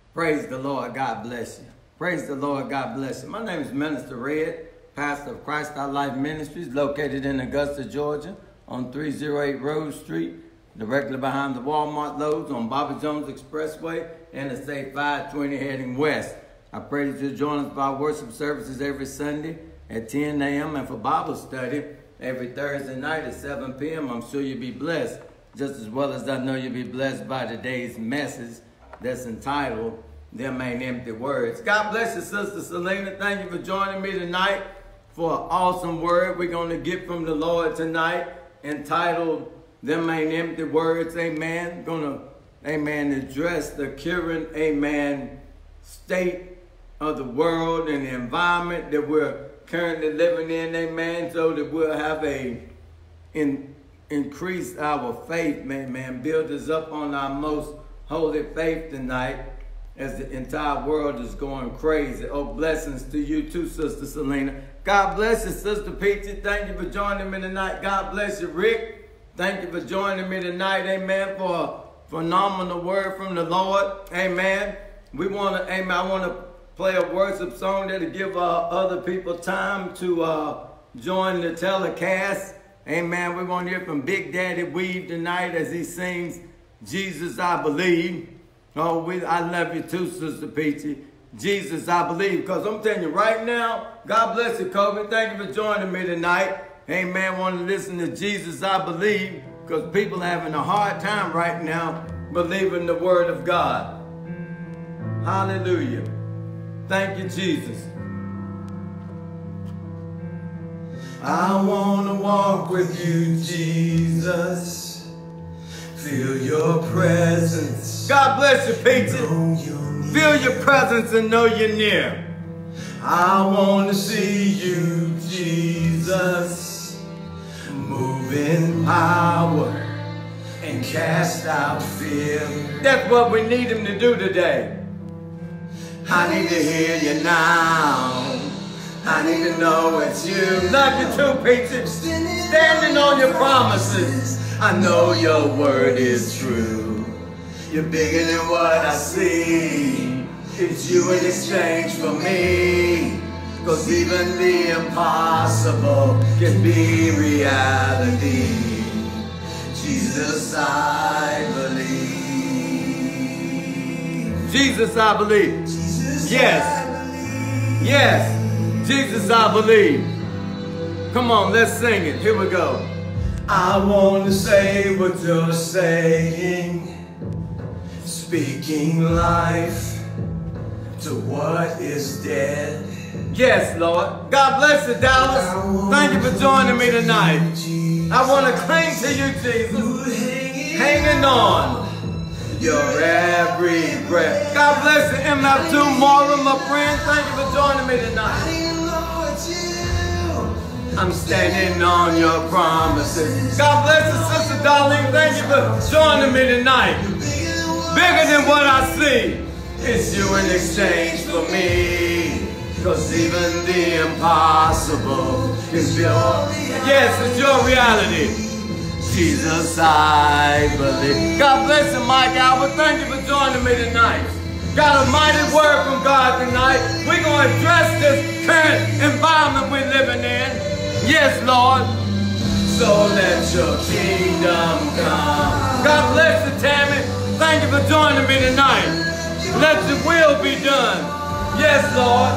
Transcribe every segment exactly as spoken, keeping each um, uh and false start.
Praise the Lord. God bless you. Praise the Lord. God bless you. My name is Minister Red, pastor of Christ Our Life Ministries, located in Augusta, Georgia, on three oh eight Rose Street, directly behind the Walmart Lowe's on Bobby Jones Expressway, Interstate five twenty heading west. I pray that you'll join us for our worship services every Sunday at ten a m and for Bible study every Thursday night at seven p m I'm sure you'll be blessed, just as well as I know you'll be blessed by today's message that's entitled, Them Ain't Empty Words. God bless you, Sister Selena. Thank you for joining me tonight for an awesome word we're going to get from the Lord tonight, entitled, Them Ain't Empty Words. Amen. Going to, amen, address the current, amen, state of the world and the environment that we're currently living in, amen, so that we'll have a, in, increase our faith, man, man, build us up on our most holy faith tonight as the entire world is going crazy. Oh, blessings to you too, Sister Selena. God bless you, Sister Peachy. Thank you for joining me tonight. God bless you, Rick. Thank you for joining me tonight, amen, for a phenomenal word from the Lord, amen. We want to, amen, I want to play a worship song that'll give uh, other people time to uh, join the telecast, amen. We want to hear from Big Daddy Weave tonight as he sings, Jesus, I Believe. Oh, we, I love you too, Sister Peachy. Jesus, I Believe. Because I'm telling you right now, God bless you, Kobe. Thank you for joining me tonight. Amen. Want to listen to Jesus, I Believe. Because people are having a hard time right now believing the word of God. Hallelujah. Thank you, Jesus. I want to walk with you, Jesus. Feel your presence. God bless you, Peter. Feel your presence and know you're near. I want to see you, Jesus. Move in power and cast out fear. That's what we need him to do today. I need to hear you now. I need to know it's you. Love you too, Peter. Standing on your promises. I know your word is true. You're bigger than what I see. It's you in exchange for me. Cause even the impossible can be reality. Jesus, I believe. Jesus, I believe. Jesus, yes. I believe. Yes. Jesus, I believe. Come on, let's sing it. Here we go. I want to say what you're saying, speaking life to what is dead. Yes, Lord. God bless you, Dallas. Thank you for joining me tonight. I want to cling to you, Jesus. Hanging on your every breath. God bless you, M F two Mora, my friend. Thank you for joining me tonight. I'm standing on your promises. God bless you, Sister Darlene. Thank you for joining me tonight. Bigger than what I see. It's you in exchange for me. Cause even the impossible is your, yes, it's your reality. Jesus, I believe. God bless you, Mike Albert. Thank you for joining me tonight. Got a mighty word from God tonight. We're going to address this current environment we're living in. Yes, Lord. So let your kingdom come. God bless you, Tammy. Thank you for joining me tonight. Let your will be done. Yes, Lord.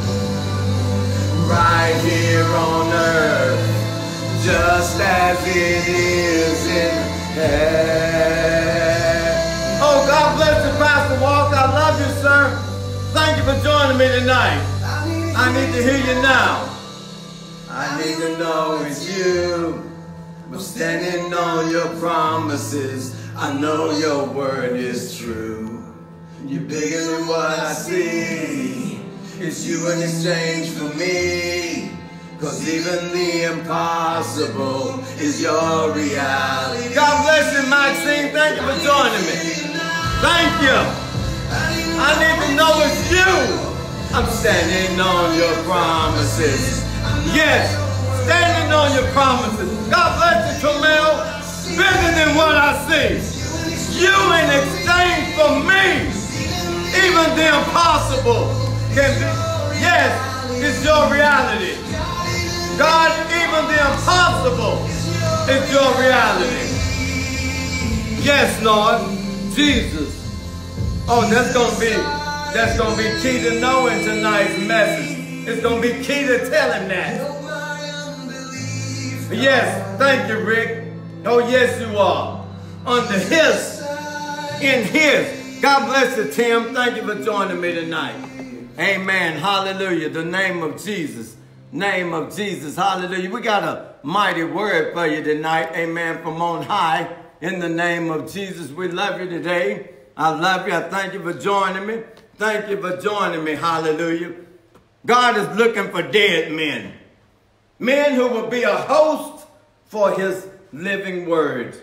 Right here on earth, just as it is in heaven. Oh, God bless you, Pastor Walker. I love you, sir. Thank you for joining me tonight. I need to hear you now. I need to know it's you. I'm standing on your promises. I know your word is true. You're bigger than what I see. It's you in exchange for me. Cause even the impossible is your reality. God bless you, Maxine. Thank you for joining me. Thank you. I need to know it's you. I'm standing on your promises. Yes, standing on your promises. God bless you, Camille. Bigger than what I see. You in exchange for me. Even the impossible can be, yes, it's your reality. God, even the impossible is your reality. Yes, Lord, Jesus. Oh, that's gonna be, that's gonna be key to knowing tonight's message. It's gonna be key to telling that. Yes, thank you, Rick. Oh, yes, you are. Under his, in his. God bless you, Tim. Thank you for joining me tonight. Amen. Hallelujah. The name of Jesus. Name of Jesus. Hallelujah. We got a mighty word for you tonight. Amen. From on high. In the name of Jesus. We love you today. I love you. I thank you for joining me. Thank you for joining me. Hallelujah. God is looking for dead men. Men who will be a host for his living word.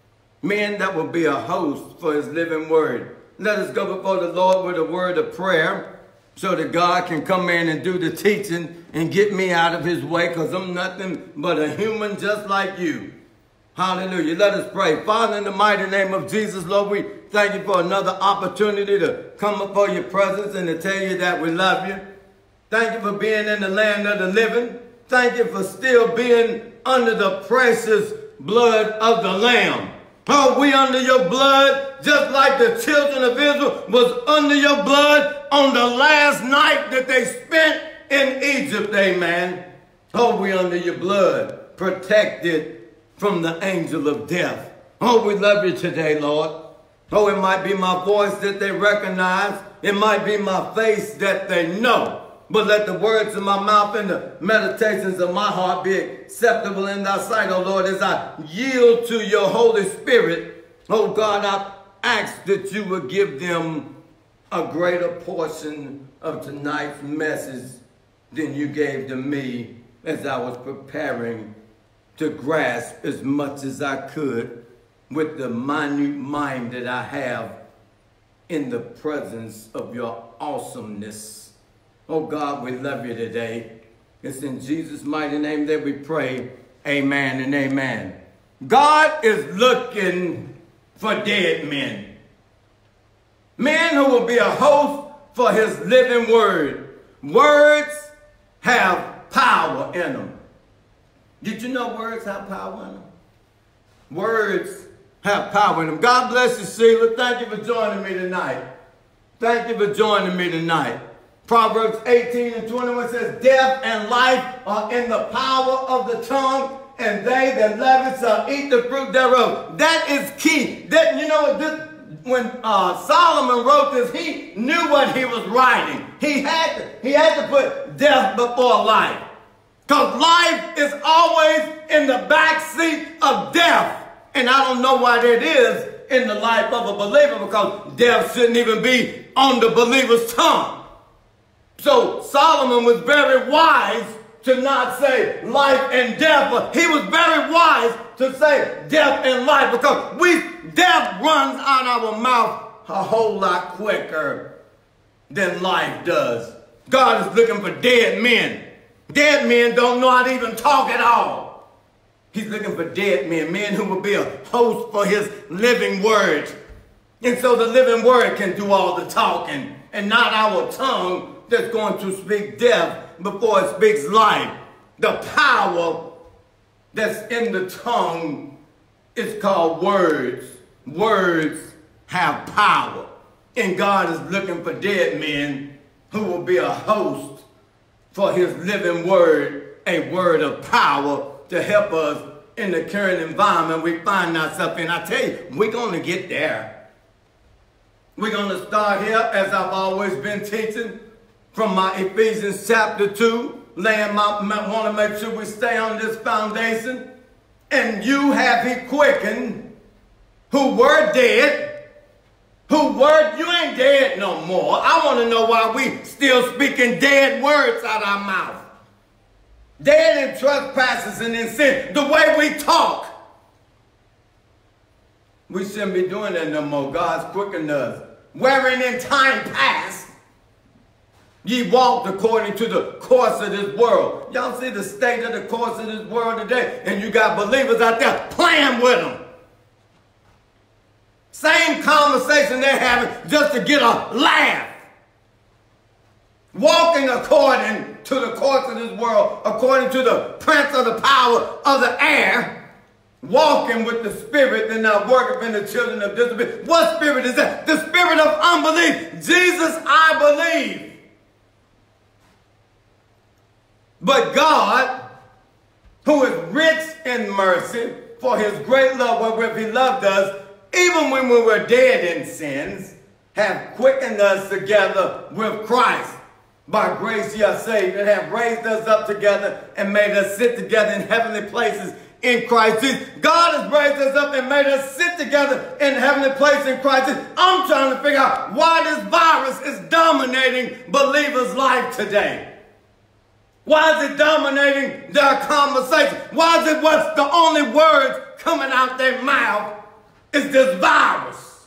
Men that will be a host for his living word. Let us go before the Lord with a word of prayer so that God can come in and do the teaching and get me out of his way, because I'm nothing but a human just like you. Hallelujah. Let us pray. Father, in the mighty name of Jesus, Lord, we thank you for another opportunity to come before your presence and to tell you that we love you. Thank you for being in the land of the living. Thank you for still being under the precious blood of the Lamb. Oh, we under your blood, just like the children of Israel was under your blood on the last night that they spent in Egypt, amen. Oh, we under your blood, protected from the angel of death. Oh, we love you today, Lord. Oh, it might be my voice that they recognize. It might be my face that they know. But let the words of my mouth and the meditations of my heart be acceptable in thy sight, O Lord, as I yield to your Holy Spirit. Oh God, I ask that you would give them a greater portion of tonight's message than you gave to me as I was preparing to grasp as much as I could with the minute mind that I have in the presence of your awesomeness. Oh God, we love you today. It's in Jesus' mighty name that we pray. Amen and amen. God is looking for dead men. Men who will be a host for his living word. Words have power in them. Did you know words have power in them? Words have power in them. God bless you, Sheila. Thank you for joining me tonight. Thank you for joining me tonight. Proverbs eighteen and twenty-one says, death and life are in the power of the tongue, and they that love it shall eat the fruit thereof. That is key. That, you know, this, when uh, Solomon wrote this, he knew what he was writing. He had to, he had to put death before life. Because life is always in the back seat of death. And I don't know why that is in the life of a believer, because death shouldn't even be on the believer's tongue. So Solomon was very wise to not say life and death, but he was very wise to say death and life, because we death runs out our mouth a whole lot quicker than life does. God is looking for dead men. Dead men don't know how to even talk at all. He's looking for dead men, men who will be a host for his living word. And so the living word can do all the talking, and not our tongue that's going to speak death before it speaks life. The power that's in the tongue is called words. Words have power. And God is looking for dead men who will be a host for his living word, a word of power to help us in the current environment we find ourselves in. I tell you, we're going to get there. We're going to start here, as I've always been teaching, from my Ephesians chapter two, laying my, want to make sure we stay on this foundation. And you have he quickened, who were dead, who were, you ain't dead no more. I want to know why we still speaking dead words out our mouth. Dead in trespasses and in sin. The way we talk. We shouldn't be doing that no more. God's quickened us. Wherein in time past, ye walked according to the course of this world. Y'all see the state of the course of this world today? And you got believers out there playing with them. Same conversation they're having just to get a laugh. walking according to the course of this world, according to the prince of the power of the air, walking with the spirit and not working in the children of disobedience. What spirit is that? The spirit of unbelief. Jesus, I believe. But God, who is rich in mercy, for his great love wherewith he loved us, even when we were dead in sins, have quickened us together with Christ. By grace ye are saved, and have raised us up together and made us sit together in heavenly places in Christ Jesus. God has raised us up and made us sit together in heavenly places in Christ Jesus. I'm trying to figure out why this virus is dominating believers' life today. Why is it dominating their conversation? Why is it what's the only words coming out their mouth is this virus?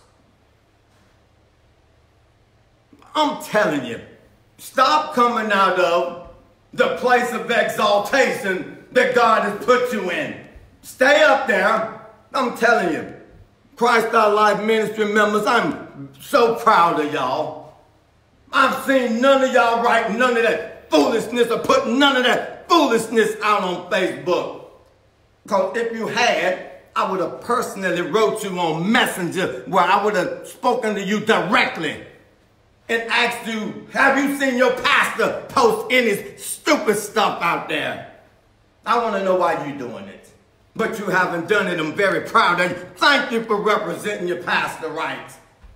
I'm telling you, stop coming out of the place of exaltation that God has put you in. Stay up there. I'm telling you, Christ Our Life Ministry members, I'm so proud of y'all. I've seen none of y'all write none of that foolishness or put none of that foolishness out on Facebook. Because if you had, I would have personally wrote you on Messenger where I would have spoken to you directly and asked you, have you seen your pastor post any stupid stuff out there? I want to know why you're doing it. But you haven't done it. I'm very proud of you. Thank you for representing your pastor right.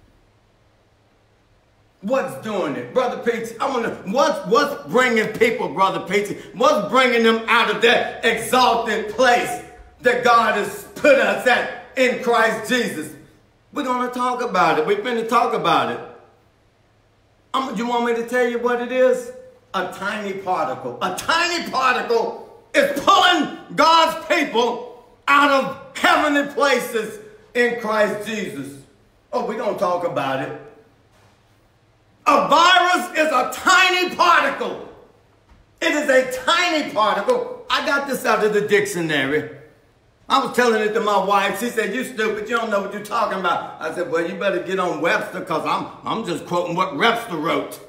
What's doing it? Brother Peachy, I want to, what's, what's bringing people, Brother Peachy? What's bringing them out of that exalted place that God has put us at in Christ Jesus? We're going to talk about it. We're going to talk about it. Um, you want me to tell you what it is? A tiny particle. A tiny particle is pulling God's people out of heavenly places in Christ Jesus. Oh, we're going to talk about it. A virus is a tiny particle. It is a tiny particle. I got this out of the dictionary. I was telling it to my wife. She said, you stupid, you don't know what you're talking about. I said, well, you better get on Webster because I'm, I'm just quoting what Webster wrote.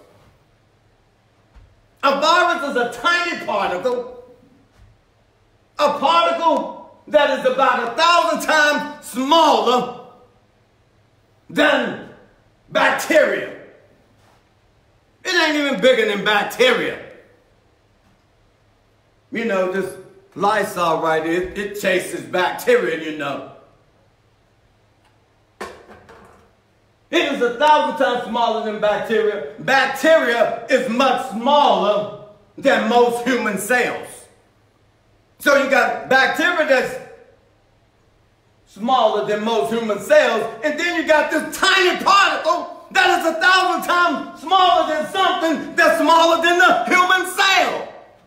A virus is a tiny particle. A particle that is about a thousand times smaller than bacteria. It ain't even bigger than bacteria. You know, this Lysol right here, it, it chases bacteria, you know. It is a thousand times smaller than bacteria. Bacteria is much smaller than most human cells. So you got bacteria that's smaller than most human cells, and then you got this tiny particle that is a thousand times smaller than something that's smaller than the human cell,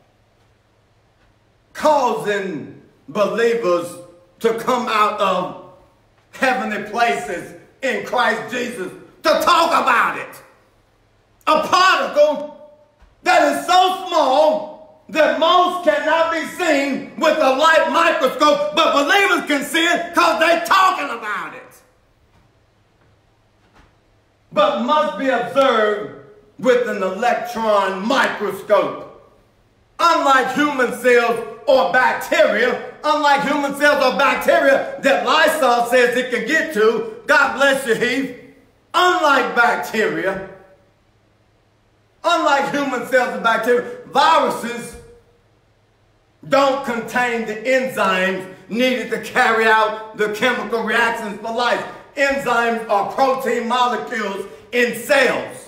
causing believers to come out of heavenly places in Christ Jesus to talk about it. A particle that is so small that most cannot be seen with a light microscope, but believers can see it because they're talking about it. But must be observed with an electron microscope. Unlike human cells or bacteria, unlike human cells or bacteria that Lysol says it can get to, God bless you, Heath, unlike bacteria, unlike human cells and bacteria, viruses don't contain the enzymes needed to carry out the chemical reactions for life. Enzymes are protein molecules in cells.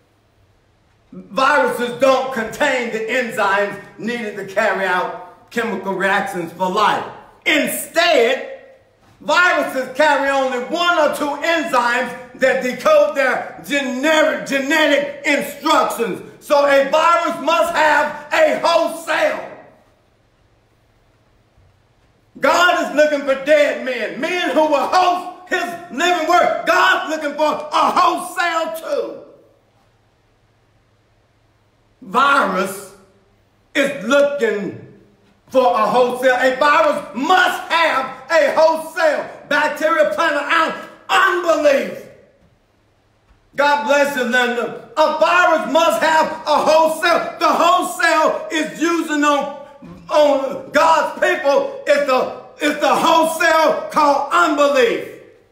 Viruses don't contain the enzymes needed to carry out chemical reactions for life. Instead, viruses carry only one or two enzymes that decode their generic, genetic instructions. So a virus must have a host cell. God is looking for dead men, men who will host His living word. God's looking for a host cell too. Virus is looking for a host cell. A virus must have a host cell. Bacteria plan out unbelief. God bless you, Linda. A virus must have a wholesale. The wholesale is using on, on God's people is the, is the wholesale called unbelief,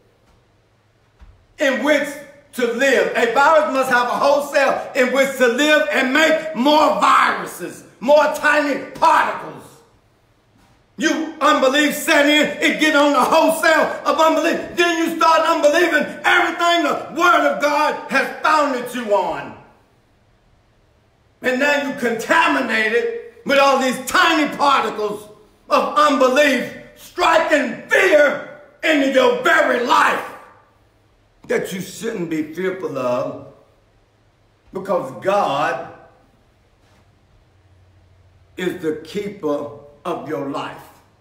in which to live. A virus must have a wholesale in which to live and make more viruses, more tiny particles. You unbelief set in, it get on the wholesale of unbelief. Then you start unbelieving everything the Word of God has founded you on. And now you contaminate it with all these tiny particles of unbelief, striking fear into your very life that you shouldn't be fearful of, because God is the keeper of your life.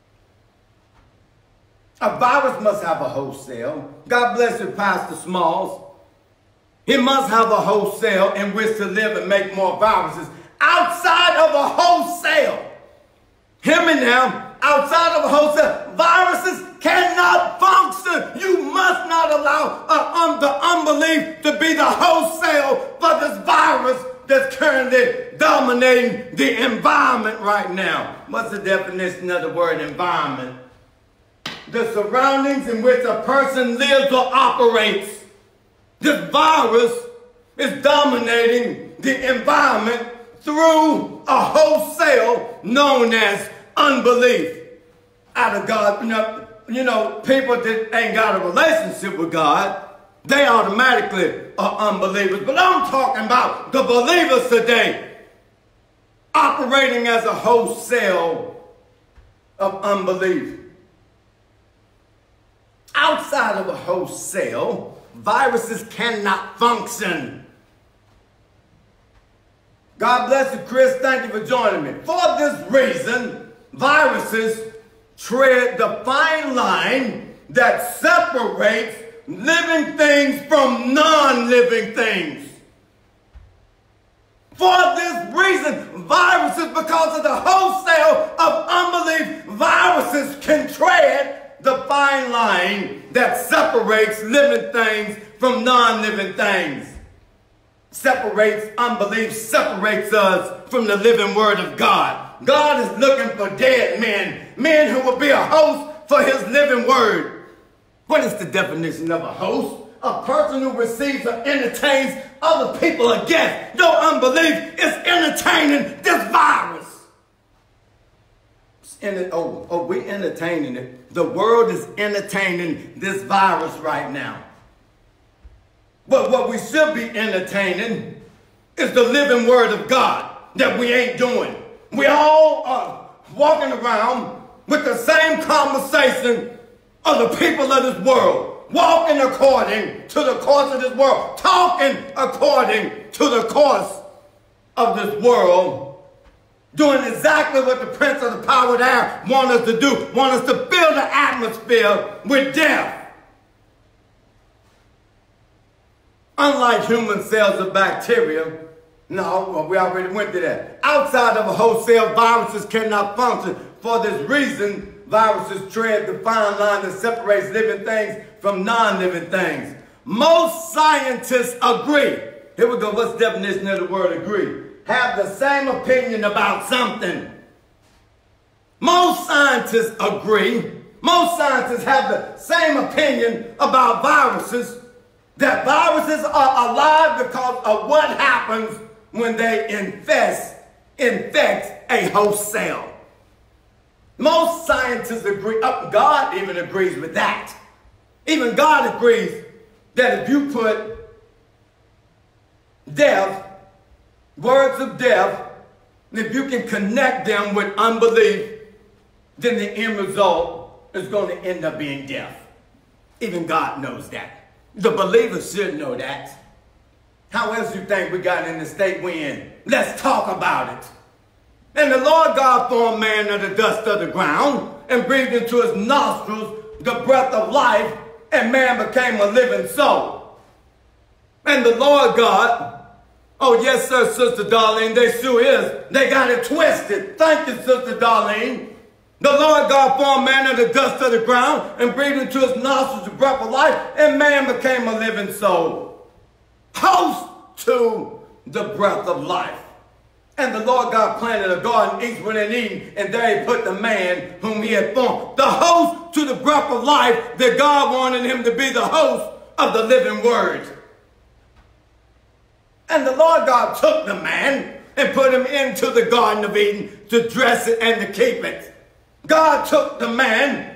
A virus must have a wholesale. God bless you, Pastor Smalls. He must have a wholesale in which to live and make more viruses. Outside of a wholesale, hear me now, outside of a wholesale, viruses cannot function. You must not allow uh, um, the unbelief to be the wholesale for this virus that's currently dominating the environment right now. What's the definition of the word environment? The surroundings in which a person lives or operates. This virus is dominating the environment through a wholesale known as unbelief. Out of God, you know, you know, people that ain't got a relationship with God, they automatically are unbelievers. But I'm talking about the believers today operating as a wholesale of unbelief. Outside of a wholesale, viruses cannot function. God bless you, Chris. Thank you for joining me. For this reason, viruses tread the fine line that separates living things from non-living things. For this reason, viruses, because of the wholesale of unbelief, viruses can tread the fine line that separates living things from non-living things. Separates unbelief, separates us from the living Word of God. God is looking for dead men, men who will be a host for His living Word. What is the definition of a host? A person who receives or entertains other people against. Your unbelief is entertaining this virus. It, oh, oh, we're entertaining it. The world is entertaining this virus right now. But what we should be entertaining is the living Word of God that we ain't doing. We all are walking around with the same conversation of the people of this world, walking according to the course of this world, talking according to the course of this world, doing exactly what the prince of the power of the air want us to do, want us to fill the atmosphere with death. Unlike human cells of bacteria, no, well, we already went to that. Outside of a wholesale, viruses cannot function. For this reason, viruses tread the fine line that separates living things from non-living things. Most scientists agree. Here we go. What's the definition of the word agree? Have the same opinion about something. Most scientists agree. Most scientists have the same opinion about viruses. That viruses are alive because of what happens when they infest, infect a host cell. Most scientists agree, uh, God even agrees with that. Even God agrees that if you put death, words of death, if you can connect them with unbelief, then the end result is going to end up being death. Even God knows that. The believers should know that. How else you think we got in the state we in? Let's talk about it. And the Lord God formed man of the dust of the ground and breathed into his nostrils the breath of life, and man became a living soul. And the Lord God, oh yes sir, Sister Darlene, they sure is. They got it twisted. Thank you, Sister Darlene. The Lord God formed man of the dust of the ground and breathed into his nostrils the breath of life, and man became a living soul. Host to the breath of life. And the Lord God planted a garden each one in Eden, and there he put the man whom he had formed. The host to the breath of life, that God wanted him to be the host of the living word. And the Lord God took the man and put him into the Garden of Eden to dress it and to keep it. God took the man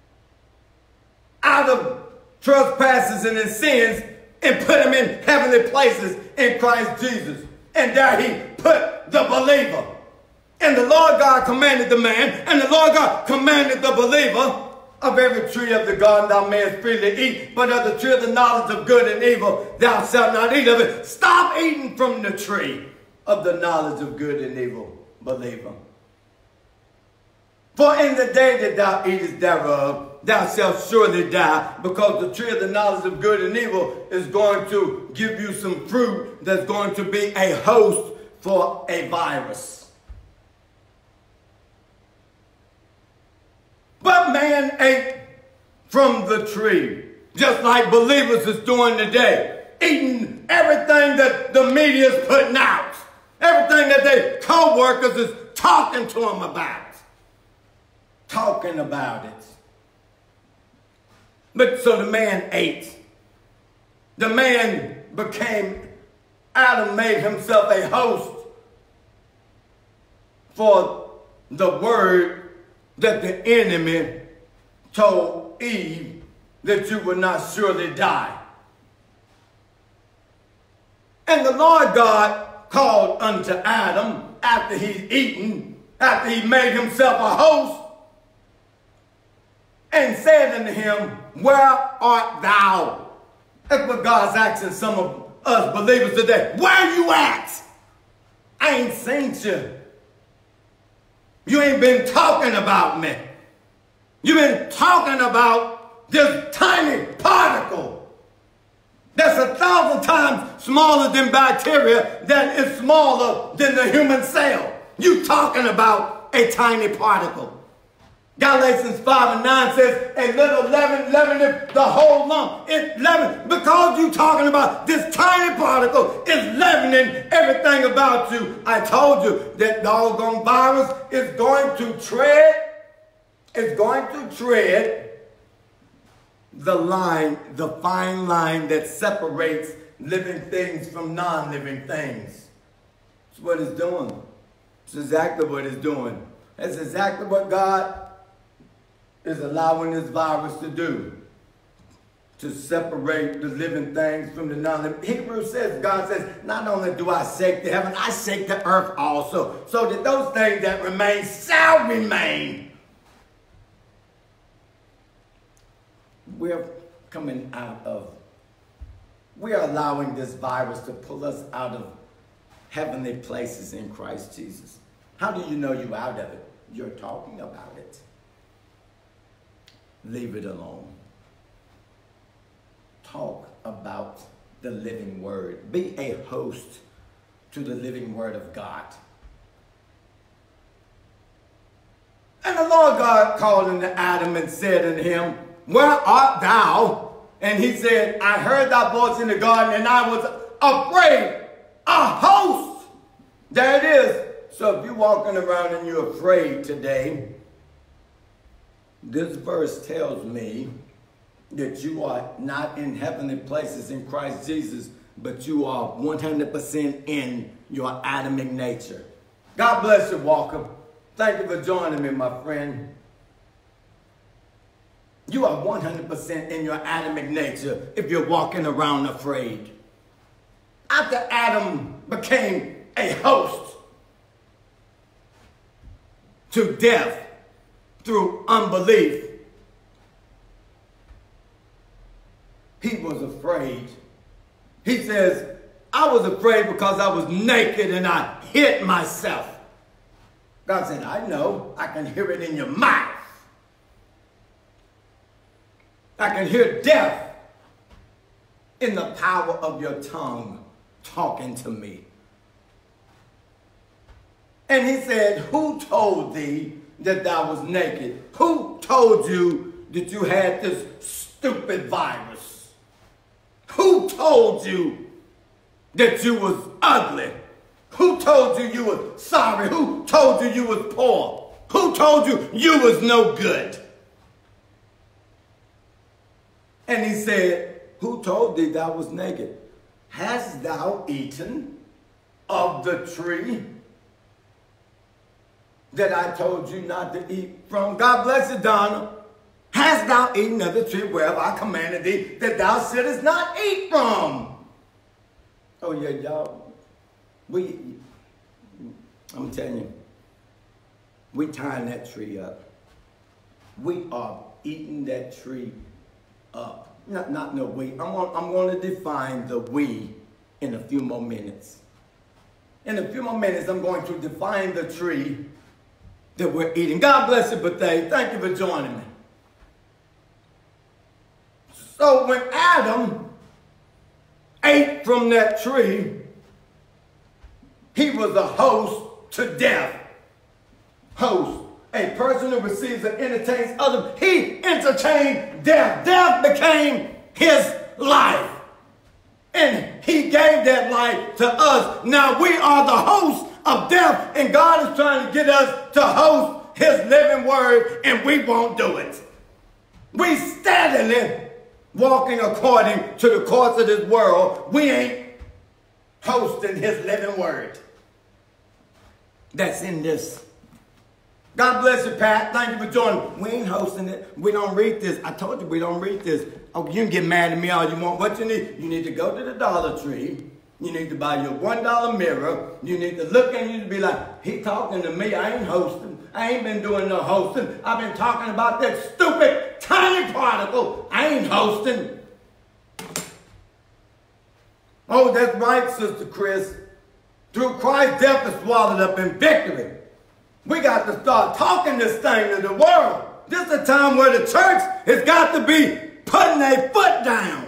out of trespasses and his sins and put him in heavenly places in Christ Jesus. And there he put the believer. And the Lord God commanded the man, and the Lord God commanded the believer, of every tree of the garden thou mayest freely eat, but of the tree of the knowledge of good and evil thou shalt not eat of it. Stop eating from the tree of the knowledge of good and evil, believer. For in the day that thou eatest thereof, thou shalt surely die, because the tree of the knowledge of good and evil is going to give you some fruit that's going to be a host for a virus. But man ate from the tree, just like believers is doing today, eating everything that the media is putting out, everything that their co-workers is talking to them about, talking about it. But so the man ate. The man became, Adam made himself a host for the word that the enemy told Eve that you would not surely die. And the Lord God called unto Adam after he'd eaten, after he made himself a host, and said unto him, where art thou? That's what God's asking some of us believers today. Where are you at? I ain't seen you. You ain't been talking about me. You've been talking about this tiny particle that's a thousand times smaller than bacteria, that is smaller than the human cell. You talking about a tiny particle. Galatians five and nine says, a little leaven leaveneth the whole lump. It's leaven because you talking about this tiny particle is leavening everything about you. I told you that doggone virus is going to tread, is going to tread the line, the fine line that separates living things from non-living things. That's what it's doing. It's exactly what it's doing. That's exactly what God is allowing this virus to do, to separate the living things from the non-living. Hebrews says, God says, not only do I shake the heaven, I shake the earth also, so that those things that remain shall remain. We're coming out of, we're allowing this virus to pull us out of heavenly places in Christ Jesus. How do you know you're out of it? You're talking about it. Leave it alone. Talk about the living word. Be a host to the living word of God. And the Lord God called unto Adam and said unto him, where art thou? And he said, I heard thy voice in the garden, and I was afraid. A host. There it is. So if you're walking around and you're afraid today, this verse tells me that you are not in heavenly places in Christ Jesus, but you are one hundred percent in your Adamic nature. God bless you, Walker. Thank you for joining me, my friend. You are one hundred percent in your Adamic nature if you're walking around afraid. After Adam became a host to death through unbelief, he was afraid. He says, I was afraid because I was naked and I hid myself. God said, I know. I can hear it in your mouth. I can hear death in the power of your tongue talking to me. And he said, who told thee that thou was naked? Who told you that you had this stupid virus? Who told you that you was ugly? Who told you you was sorry? Who told you you was poor? Who told you you was no good? And he said, who told thee thou was naked? Hast thou eaten of the tree that I told you not to eat from? God bless you, Donna. Hast thou eaten of the tree whereof I commanded thee that thou shouldest not eat from? Oh yeah, y'all. We, I'm telling you, we tying that tree up. We are eating that tree up. Not, not no we. I'm going, I'm going to define the we in a few more minutes. In a few more minutes, I'm going to define the tree that we're eating. God bless you, Bethany. Thank you for joining me. So when Adam ate from that tree, he was a host to death. Host. A person who receives and entertains others. He entertained death. Death became his life. And he gave that life to us. Now we are the hosts of death. And God is trying to get us to host his living word. And we won't do it. We steadily walking according to the course of this world. We ain't hosting his living word. That's in this. God bless you, Pat. Thank you for joining. We ain't hosting it. We don't read this. I told you we don't read this. Oh, you can get mad at me all you want. What you need? You need to go to the Dollar Tree. You need to buy your one dollar mirror. You need to look and you need to be like, he talking to me. I ain't hosting. I ain't been doing no hosting. I've been talking about that stupid tiny particle. I ain't hosting. Oh, that's right, Sister Chris. Through Christ, death is swallowed up in victory. We got to start talking this thing to the world. This is a time where the church has got to be putting a foot down.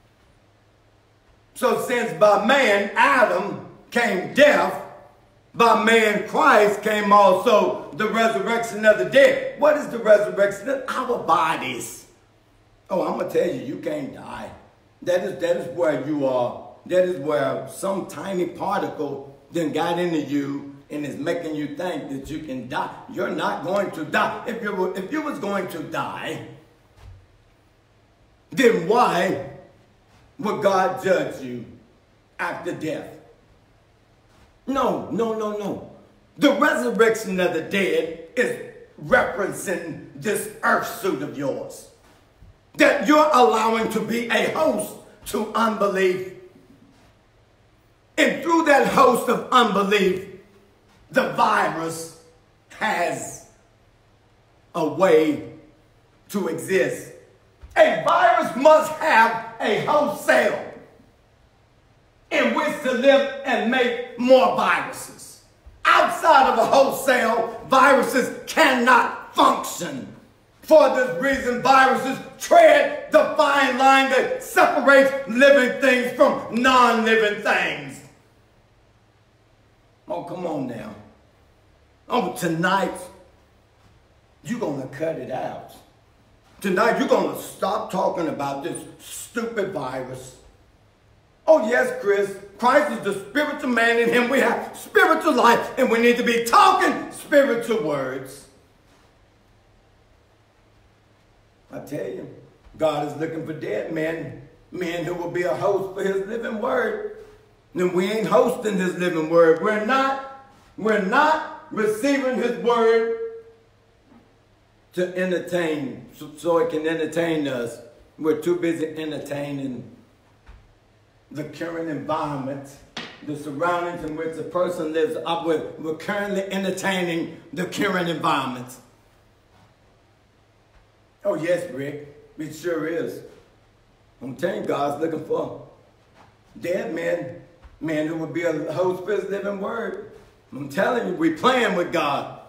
So since by man, Adam, came death, by man, Christ, came also the resurrection of the dead. What is the resurrection of our bodies? Oh, I'm going to tell you, you can't die. That is, that is where you are. That is where some tiny particle then got into you and is making you think that you can die. You're not going to die. If you were, if you was going to die, then why would God judge you after death? No, no, no, no. The resurrection of the dead is referencing this earth suit of yours that you're allowing to be a host to unbelief. And through that host of unbelief, the virus has a way to exist. A virus must have a host cell in which to live and make more viruses. Outside of a host cell, viruses cannot function. For this reason, viruses tread the fine line that separates living things from non-living things. Oh, come on now. Oh, tonight, you're going to cut it out. Tonight, you're going to stop talking about this stupid virus. Oh, yes, Chris. Christ is the spiritual man. In him we have spiritual life, and we need to be talking spiritual words. I tell you, God is looking for dead men, men who will be a host for his living word. And we ain't hosting his living word. We're not, we're not receiving his word to entertain, so, so it can entertain us. We're too busy entertaining the current environment, the surroundings in which a person lives up with. We're currently entertaining the current environment. Oh, yes, Rick, it sure is. I'm telling you, God's looking for dead men, men who would be a host for his living word. I'm telling you, we're playing with God.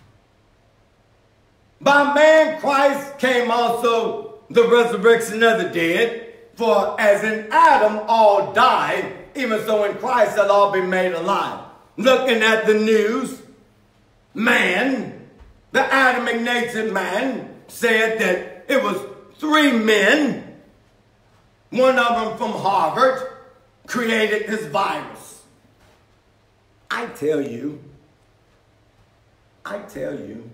By man, Christ came also the resurrection of the dead. For as in Adam all died, even so in Christ shall all be made alive. Looking at the news, man, the Adamic nature man, said that it was three men, one of them from Harvard, created this virus. I tell you, I tell you,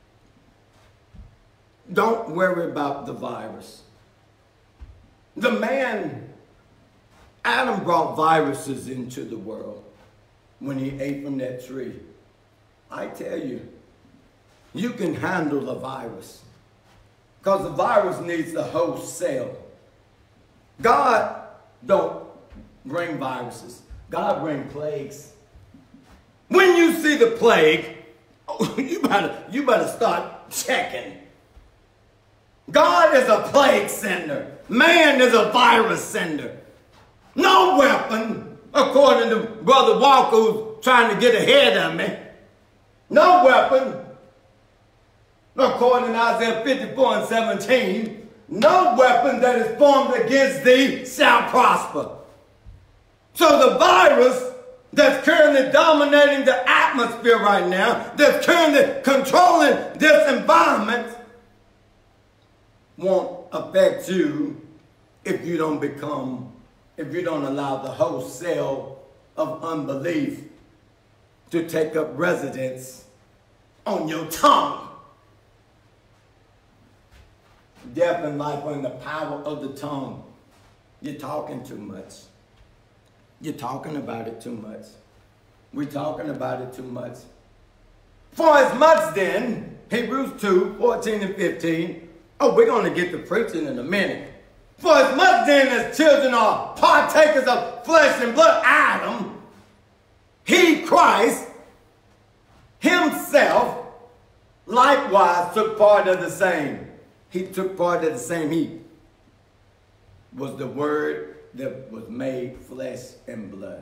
don't worry about the virus. The man, Adam brought viruses into the world when he ate from that tree. I tell you, you can handle a virus because the virus needs the host cell. God don't bring viruses. God brings plagues. When you see the plague, oh, you better, you better start checking. God is a plague sender. Man is a virus sender. No weapon, according to Brother Walker, who's trying to get ahead of me. No weapon, according to Isaiah fifty-four and seventeen, no weapon that is formed against thee shall prosper. So the virus that's currently dominating the atmosphere right now, that's currently controlling this environment, won't affect you if you don't become, if you don't allow the host cell of unbelief to take up residence on your tongue. Death and life are in the power of the tongue. You're talking too much. You're talking about it too much. We're talking about it too much. For as much then, Hebrews two, fourteen and fifteen, oh, we're going to get to preaching in a minute. For as much then as children are partakers of flesh and blood, Adam, he, Christ, himself, likewise took part of the same. He took part of the same. He was the Word that was made flesh and blood.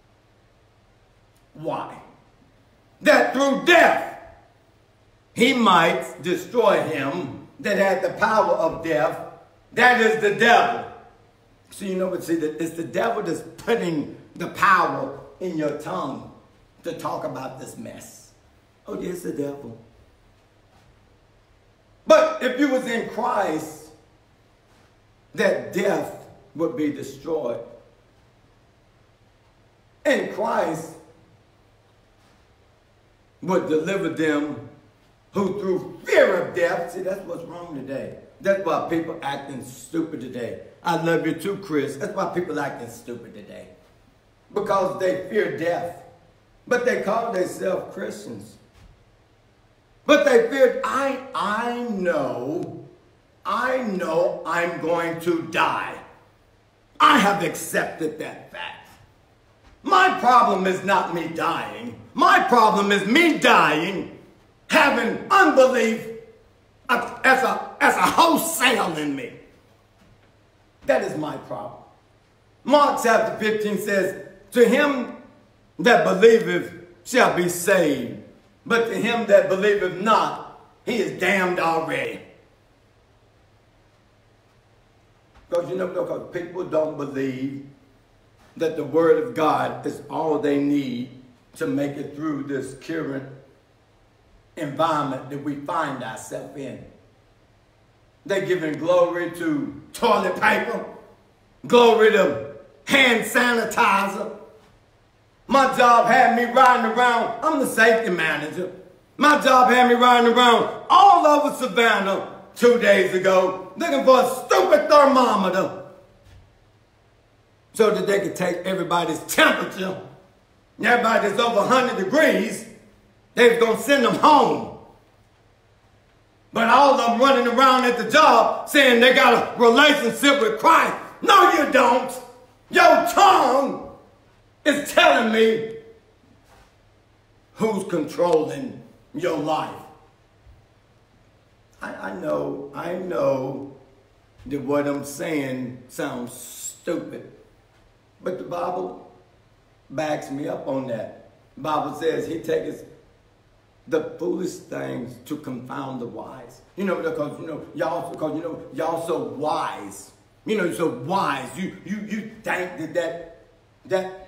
Why? That through death he might destroy him that had the power of death, that is the devil. So you know what, see, that it's the devil that's putting the power in your tongue to talk about this mess. Oh, yes, the devil. But if you was in Christ, that death would be destroyed. And Christ would deliver them who through fear of death, see, that's what's wrong today. That's why people acting stupid today. I love you too, Chris. That's why people acting stupid today. Because they fear death. But they call themselves Christians. But they fear, I, I know, I know I'm going to die. I have accepted that fact. My problem is not me dying. My problem is me dying, having unbelief as a, as a host cell in me. That is my problem. Mark chapter fifteen says, to him that believeth shall be saved, but to him that believeth not, he is damned already. Because you know, because people don't believe that the Word of God is all they need to make it through this current environment that we find ourselves in. They're giving glory to toilet paper, glory to hand sanitizer. My job had me riding around, I'm the safety manager. My job had me riding around all over Savannah two days ago looking for a stupid thermometer so that they could take everybody's temperature. And everybody that's over one hundred degrees, they was going to send them home. But all of them running around at the job saying they got a relationship with Christ. No, you don't. Your tongue is telling me who's controlling your life. I, I know, I know that what I'm saying sounds stupid. But the Bible backs me up on that. The Bible says he takes the foolish things to confound the wise. You know, because you know, y'all because you know, y'all so wise. You know, you're so wise. You you you think that that, that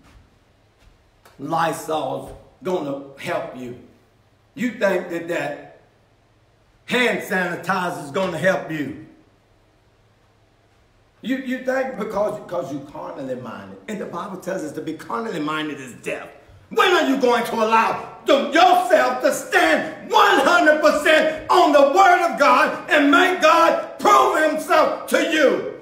Lysol's gonna help you. You think that that hand sanitizer is gonna help you. You, you think because, because you're carnally minded. And the Bible tells us to be carnally minded is death. When are you going to allow the, yourself to stand one hundred percent on the word of God and make God prove himself to you?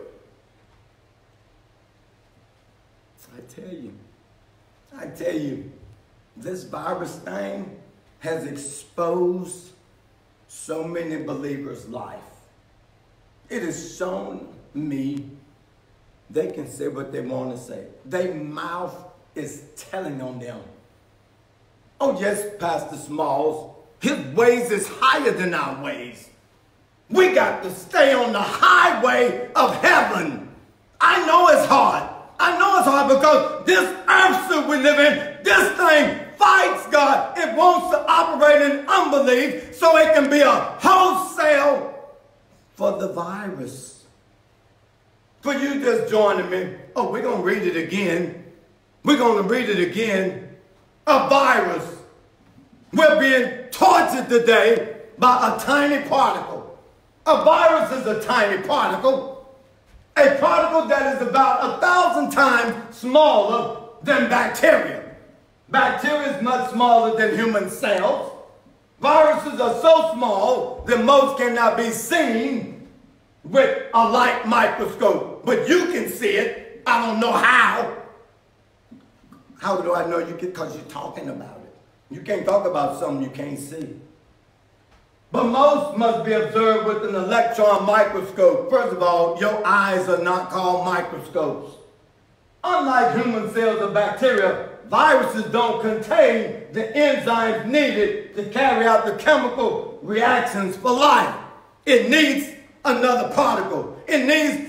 I tell you, I tell you, this virus thing has exposed so many believers' life. It has shown me they can say what they want to say. Their mouth is telling on them. Oh yes, Pastor Smalls, his ways is higher than our ways. We got to stay on the highway of heaven. I know it's hard. I know it's hard because this earth that we live in, this thing fights God. It wants to operate in unbelief so it can be a wholesale for the virus. For you just joining me, oh, we're going to read it again. We're going to read it again. A virus. We're being tortured today by a tiny particle. A virus is a tiny particle. A particle that is about a thousand times smaller than bacteria. Bacteria is much smaller than human cells. Viruses are so small that most cannot be seen with a light microscope. But you can see it. I don't know how. How do I know you can? Because you're talking about it. You can't talk about something you can't see. But most must be observed with an electron microscope. First of all, your eyes are not called microscopes. Unlike human cells or bacteria, viruses don't contain the enzymes needed to carry out the chemical reactions for life. It needs another particle. It needs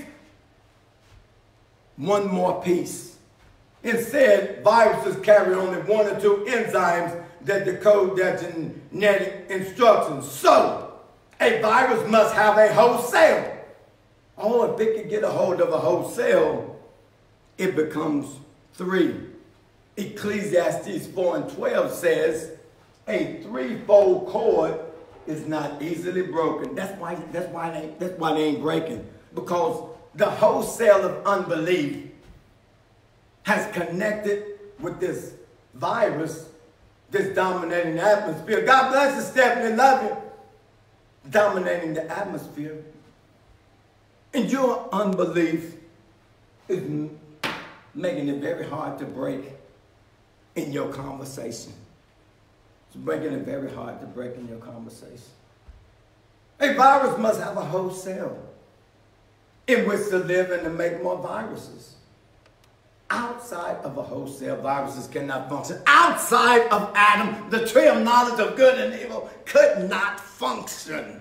one more piece. Instead, viruses carry only one or two enzymes that decode their genetic instructions. So, a virus must have a whole cell. Oh, if it can get a hold of a whole cell, it becomes three. Ecclesiastes four and twelve says, a threefold cord is not easily broken. That's why, that's why, they, that's why they ain't breaking. Because the whole cell of unbelief has connected with this virus that's dominating the atmosphere. God bless you, Stephanie, love you. Dominating the atmosphere. And your unbelief is making it very hard to break in your conversation. It's making it very hard to break in your conversation. A virus must have a whole cell in which to live and to make more viruses. Outside of a whole cell, viruses cannot function. Outside of Adam, the tree of knowledge of good and evil could not function.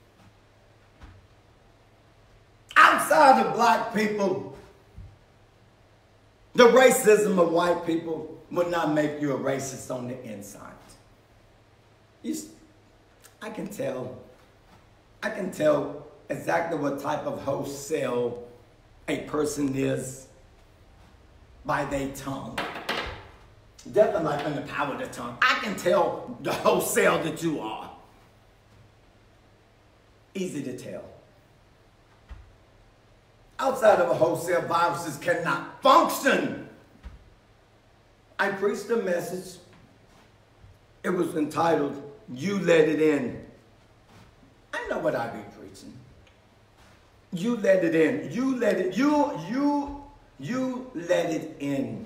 Outside of black people, the racism of white people would not make you a racist on the inside. You, I can tell, I can tell exactly what type of whole cell a person is by their tongue. Definitely like in the power of the tongue. I can tell the whole cell that you are. Easy to tell. Outside of a whole cell, viruses cannot function. I preached a message. It was entitled, You Let It In. I know what I be preaching. You let it in. You let it, you, you, You let it in.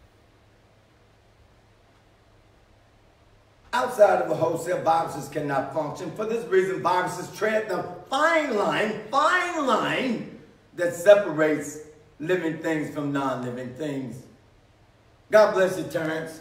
Outside of a whole cell, viruses cannot function. For this reason, viruses tread the fine line, fine line that separates living things from non-living things. God bless you, Terrence.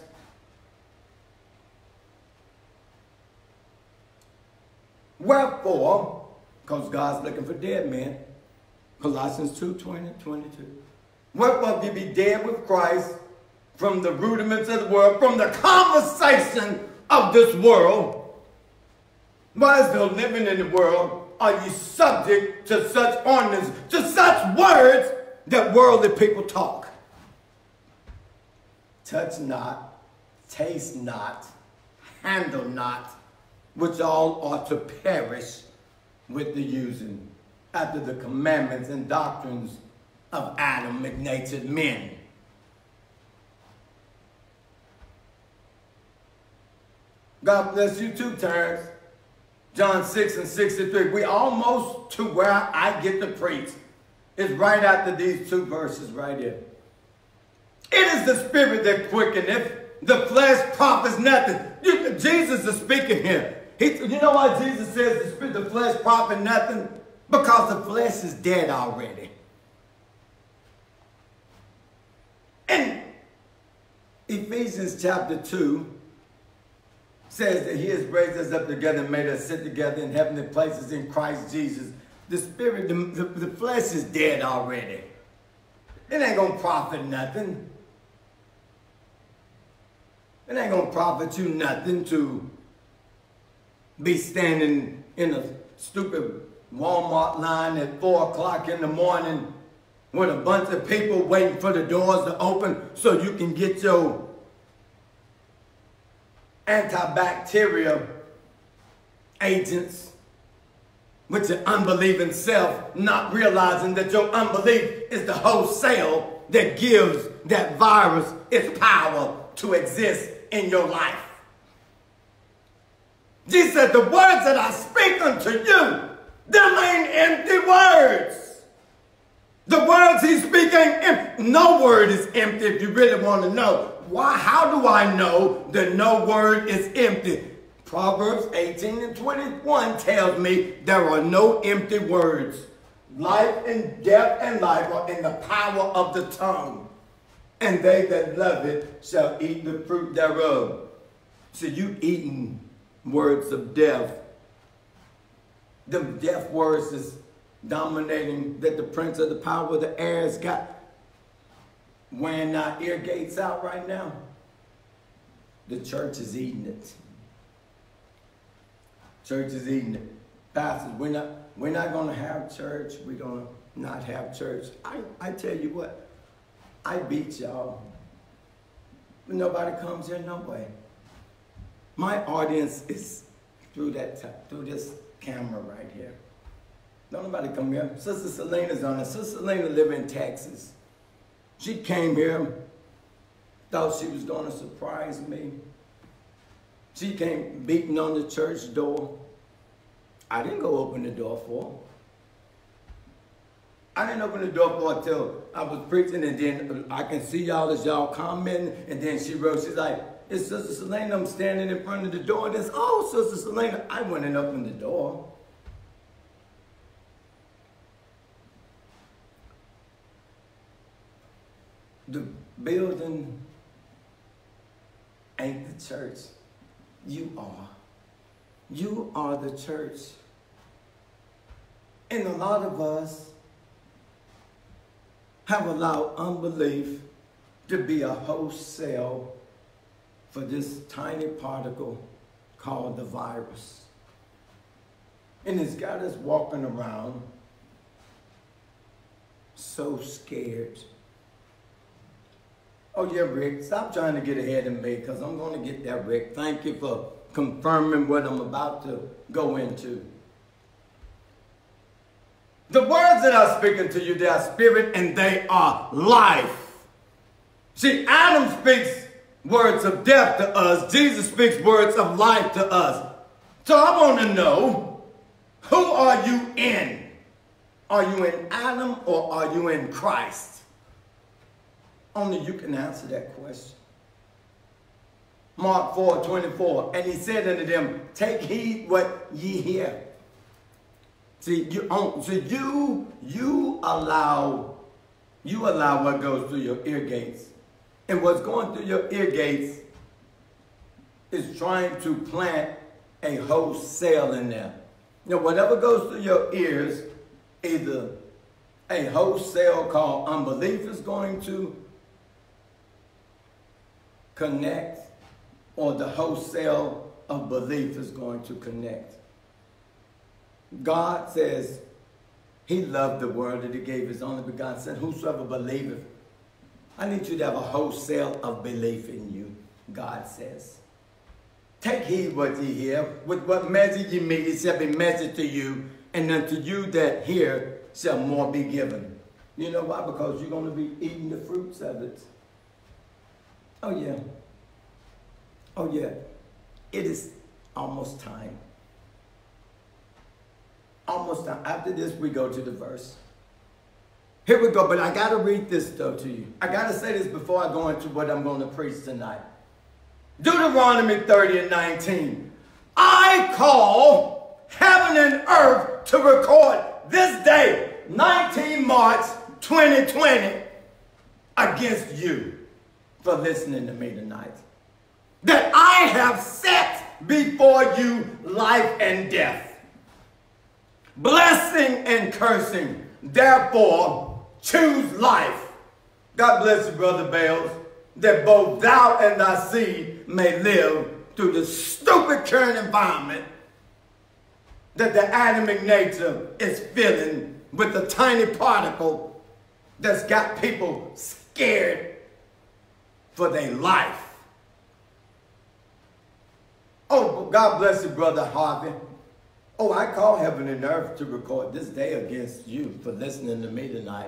Wherefore, because God's looking for dead men, Colossians two, twenty, twenty-two. Wherefore, if you be dead with Christ from the rudiments of the world, from the conversation of this world, why as though living in the world, are you subject to such ordinances, to such words that worldly people talk? Touch not, taste not, handle not, which all ought to perish with the using, after the commandments and doctrines of Adamic-natured men. God bless you too, Terrence. John six and sixty-three. We almost to where I get to preach. It's right after these two verses right here. It is the spirit that quickeneth, the flesh profits nothing. You, Jesus is speaking here. He, you know why Jesus says the spirit, the flesh profit nothing? Because the flesh is dead already. And Ephesians chapter two says that he has raised us up together and made us sit together in heavenly places in Christ Jesus. The spirit, the, the, the flesh is dead already. It ain't going to profit nothing. It ain't going to profit you nothing to be standing in a stupid Walmart line at four o'clock in the morning with a bunch of people waiting for the doors to open so you can get your antibacterial agents with your unbelieving self, not realizing that your unbelief is the whole cell that gives that virus its power to exist in your life. Jesus said, the words that I speak unto you, them ain't empty words. The words he's speaking ain't empty. No word is empty if you really want to know. Why? How do I know that no word is empty? Proverbs eighteen and twenty-one tells me there are no empty words. Life and death and life are in the power of the tongue, and they that love it shall eat the fruit thereof. So you eating words of death. The death words is dominating, that the prince of the power of the air has got wearing our ear gates out right now. The church is eating it. Church is eating it. Pastors, we're not, we're not going to have church. We're going to not have church. I, I tell you what, I beat y'all. Nobody comes here no way. My audience is through that, through this camera right here. Don't nobody come here. Sister Selena's on it. Sister Selena lives in Texas. She came here, thought she was going to surprise me. She came beating on the church door. I didn't go open the door for her. I didn't open the door for her until I was preaching, and then I can see y'all as y'all commenting, and then she wrote, she's like, it's Sister Selena, I'm standing in front of the door, and it's, oh, Sister Selena. I went and opened the door. The building ain't the church. You are. You are the church. And a lot of us have allowed unbelief to be a host cell for this tiny particle called the virus. And it's got us walking around so scared. Oh yeah, Rick, stop trying to get ahead of me, because I'm going to get that, Rick. Thank you for confirming what I'm about to go into. The words that I'm speaking to you, they are spirit and they are life. See, Adam speaks words of death to us. Jesus speaks words of life to us. So I want to know, who are you in? Are you in Adam or are you in Christ? Only you can answer that question. Mark four twenty-four, and he said unto them, take heed what ye hear. See, you, so you, you allow, you allow what goes through your ear gates. And what's going through your ear gates is trying to plant a host cell in there. You know, whatever goes through your ears, either a host cell called unbelief is going to connect, or the host cell of belief is going to connect. God says he loved the world that he gave his only begotten son. Whosoever believeth. I need you to have a host cell of belief in you, God says. Take heed what ye hear. With what measure ye meet, it shall be measured to you, and unto you that hear shall more be given. You know why? Because you're going to be eating the fruits of it. Oh, yeah. Oh, yeah. It is almost time. Almost time. After this, we go to the verse. Here we go. But I got to read this, though, to you. I got to say this before I go into what I'm going to preach tonight. Deuteronomy thirty and nineteen. I call heaven and earth to record this day, nineteenth March twenty twenty, against you for listening to me tonight. That I have set before you life and death, blessing and cursing. Therefore, choose life. God bless you, Brother Bales, that both thou and thy seed may live through the stupid current environment that the Adamic nature is filling with the tiny particle that's got people scared for their life. Oh, God bless you, Brother Harvey. Oh, I call heaven and earth to record this day against you for listening to me tonight.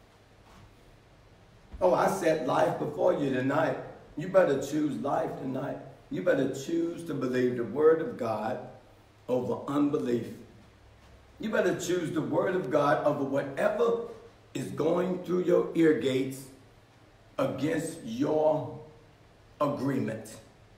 Oh, I set life before you tonight. You better choose life tonight. You better choose to believe the word of God over unbelief. You better choose the word of God over whatever is going through your ear gates against your agreement.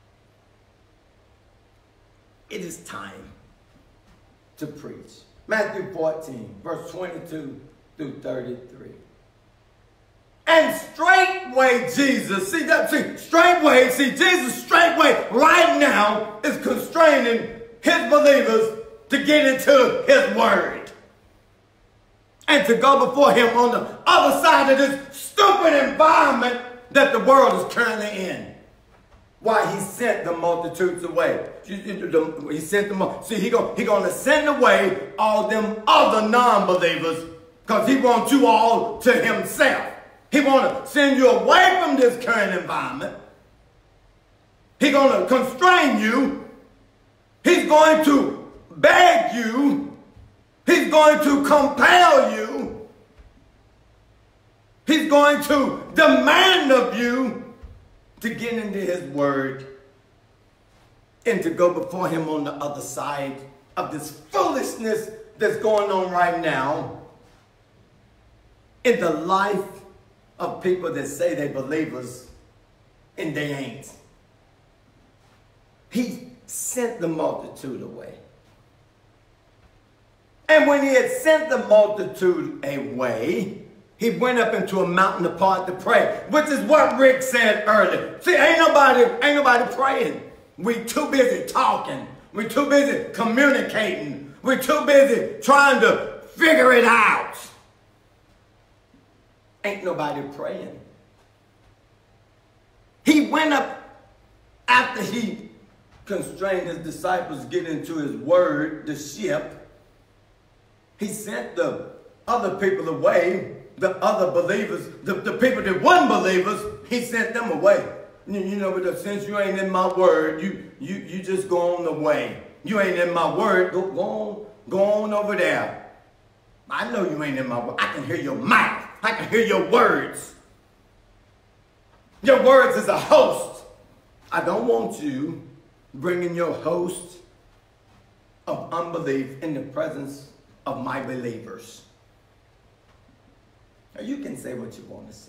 It is time to preach. Matthew fourteen, verse twenty-two through thirty-three. And straightway Jesus, see that, see, straightway, see, Jesus straightway right now is constraining his believers to get into his word. And to go before him on the other side of this stupid environment that the world is currently in. Why he sent the multitudes away. He sent them, see, he going he gonna send away all them other non-believers because he wants you all to himself. He want to send you away from this current environment. He's going to constrain you. He's going to beg you. He's going to compel you. He's going to demand of you to get into his word and to go before him on the other side of this foolishness that's going on right now in the life of people that say they believers and they ain't. He sent the multitude away. And when he had sent the multitude away, he went up into a mountain apart to pray, which is what Rick said earlier. See, ain't nobody, ain't nobody praying. We too busy talking. We too busy communicating. We're too busy trying to figure it out. Ain't nobody praying. He went up after he constrained his disciples get into his word, the ship. He sent the other people away, the other believers, the, the people that weren't believers, he sent them away. You, you know, but since you ain't in my word, you, you, you just go on the way. You ain't in my word, go, go on, go on over there. I know you ain't in my word. I can hear your mouth. I can hear your words. Your words is a host. I don't want you bringing your host of unbelief in the presence of my believers. Now you can say what you want to say.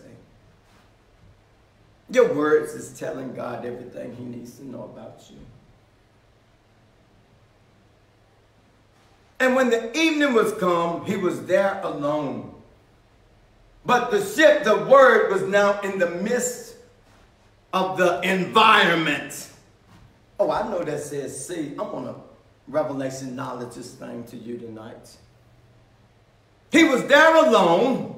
Your words is telling God everything he needs to know about you. And when the evening was come, he was there alone. But the ship, the word, was now in the midst of the environment. Oh, I know that says sea. I'm going to revelation knowledge this thing to you tonight. He was there alone.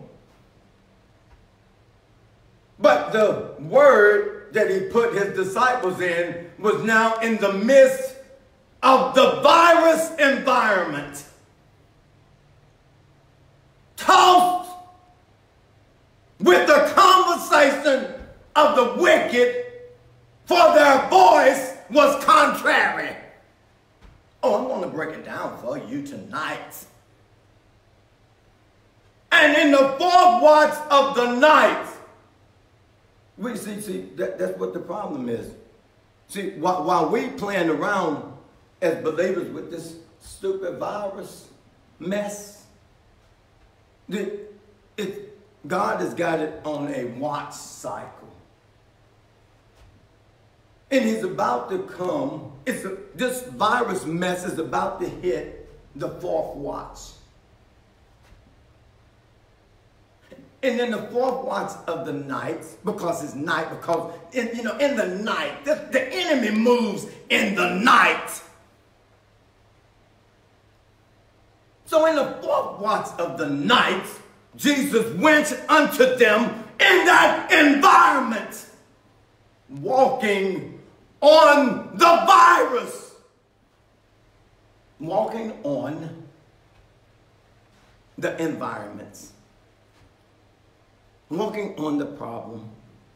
But the word that he put his disciples in was now in the midst of the virus environment. Tossed with the conversation of the wicked, for their voice was contrary. Oh, I'm going to break it down for you tonight. And in the fourth watch of the night, we see, see that, that's what the problem is. See, while, while we playing around as believers with this stupid virus mess, the, it, God has got it on a watch cycle. And he's about to come, it's a, this virus mess is about to hit the fourth watch. And in the fourth watch of the night, because it's night, because, in, you know, in the night, the, the enemy moves in the night. So in the fourth watch of the night, Jesus went unto them in that environment, walking on the virus, walking on the environments. Working on the problem.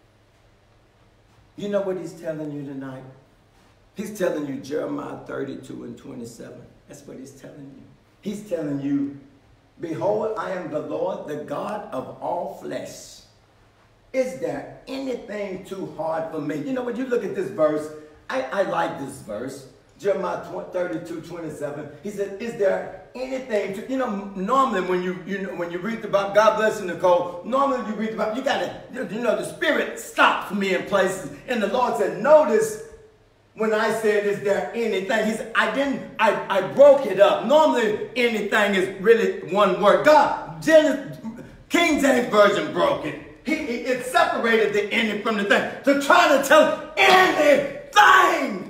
You know what he's telling you tonight? He's telling you Jeremiah thirty-two and twenty-seven. That's what he's telling you. He's telling you, behold, I am the Lord, the God of all flesh. Is there anything too hard for me? You know, when you look at this verse, I, I like this verse. Jeremiah thirty-two, twenty-seven. He said, is there anything to, you know, normally when you, you know, when you read the Bible, God bless you, Nicole, normally you read the Bible, you gotta, you know, the Spirit stops me in places. And the Lord said, notice when I said, is there anything? He said, I didn't, I, I broke it up. Normally anything is really one word. God, King James Version broke it. He, he, it separated the ending from the thing to try to tell anything.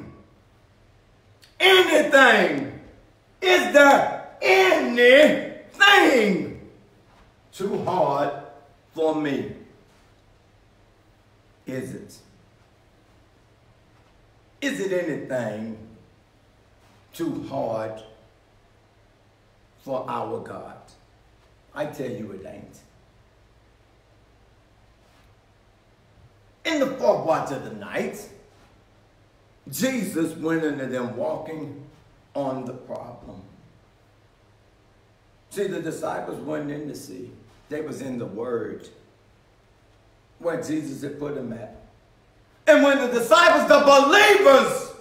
Anything. Is there anything too hard for me? Is it? Is it anything too hard for our God? I tell you it ain't. In the fourth watch of the night, Jesus went into them walking on the problem. See, the disciples weren't in the sea. They was in the Word, where Jesus had put them at. And when the disciples, the believers,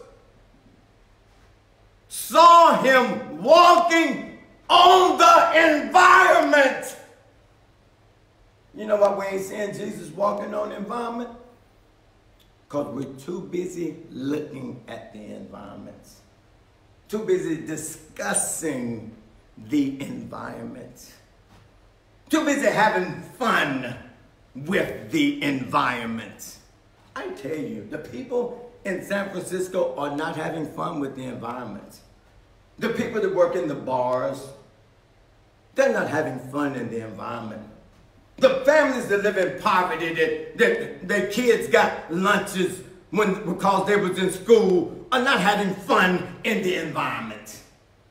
saw him walking on the environment. You know why we ain't seeing Jesus walking on the environment? Because we're too busy looking at the environment. Too busy discussing the environment. Too busy having fun with the environment. I tell you, the people in San Francisco are not having fun with the environment. The people that work in the bars, they're not having fun in the environment. The families that live in poverty, that, that their kids got lunches when, because they was in school, are not having fun in the environment.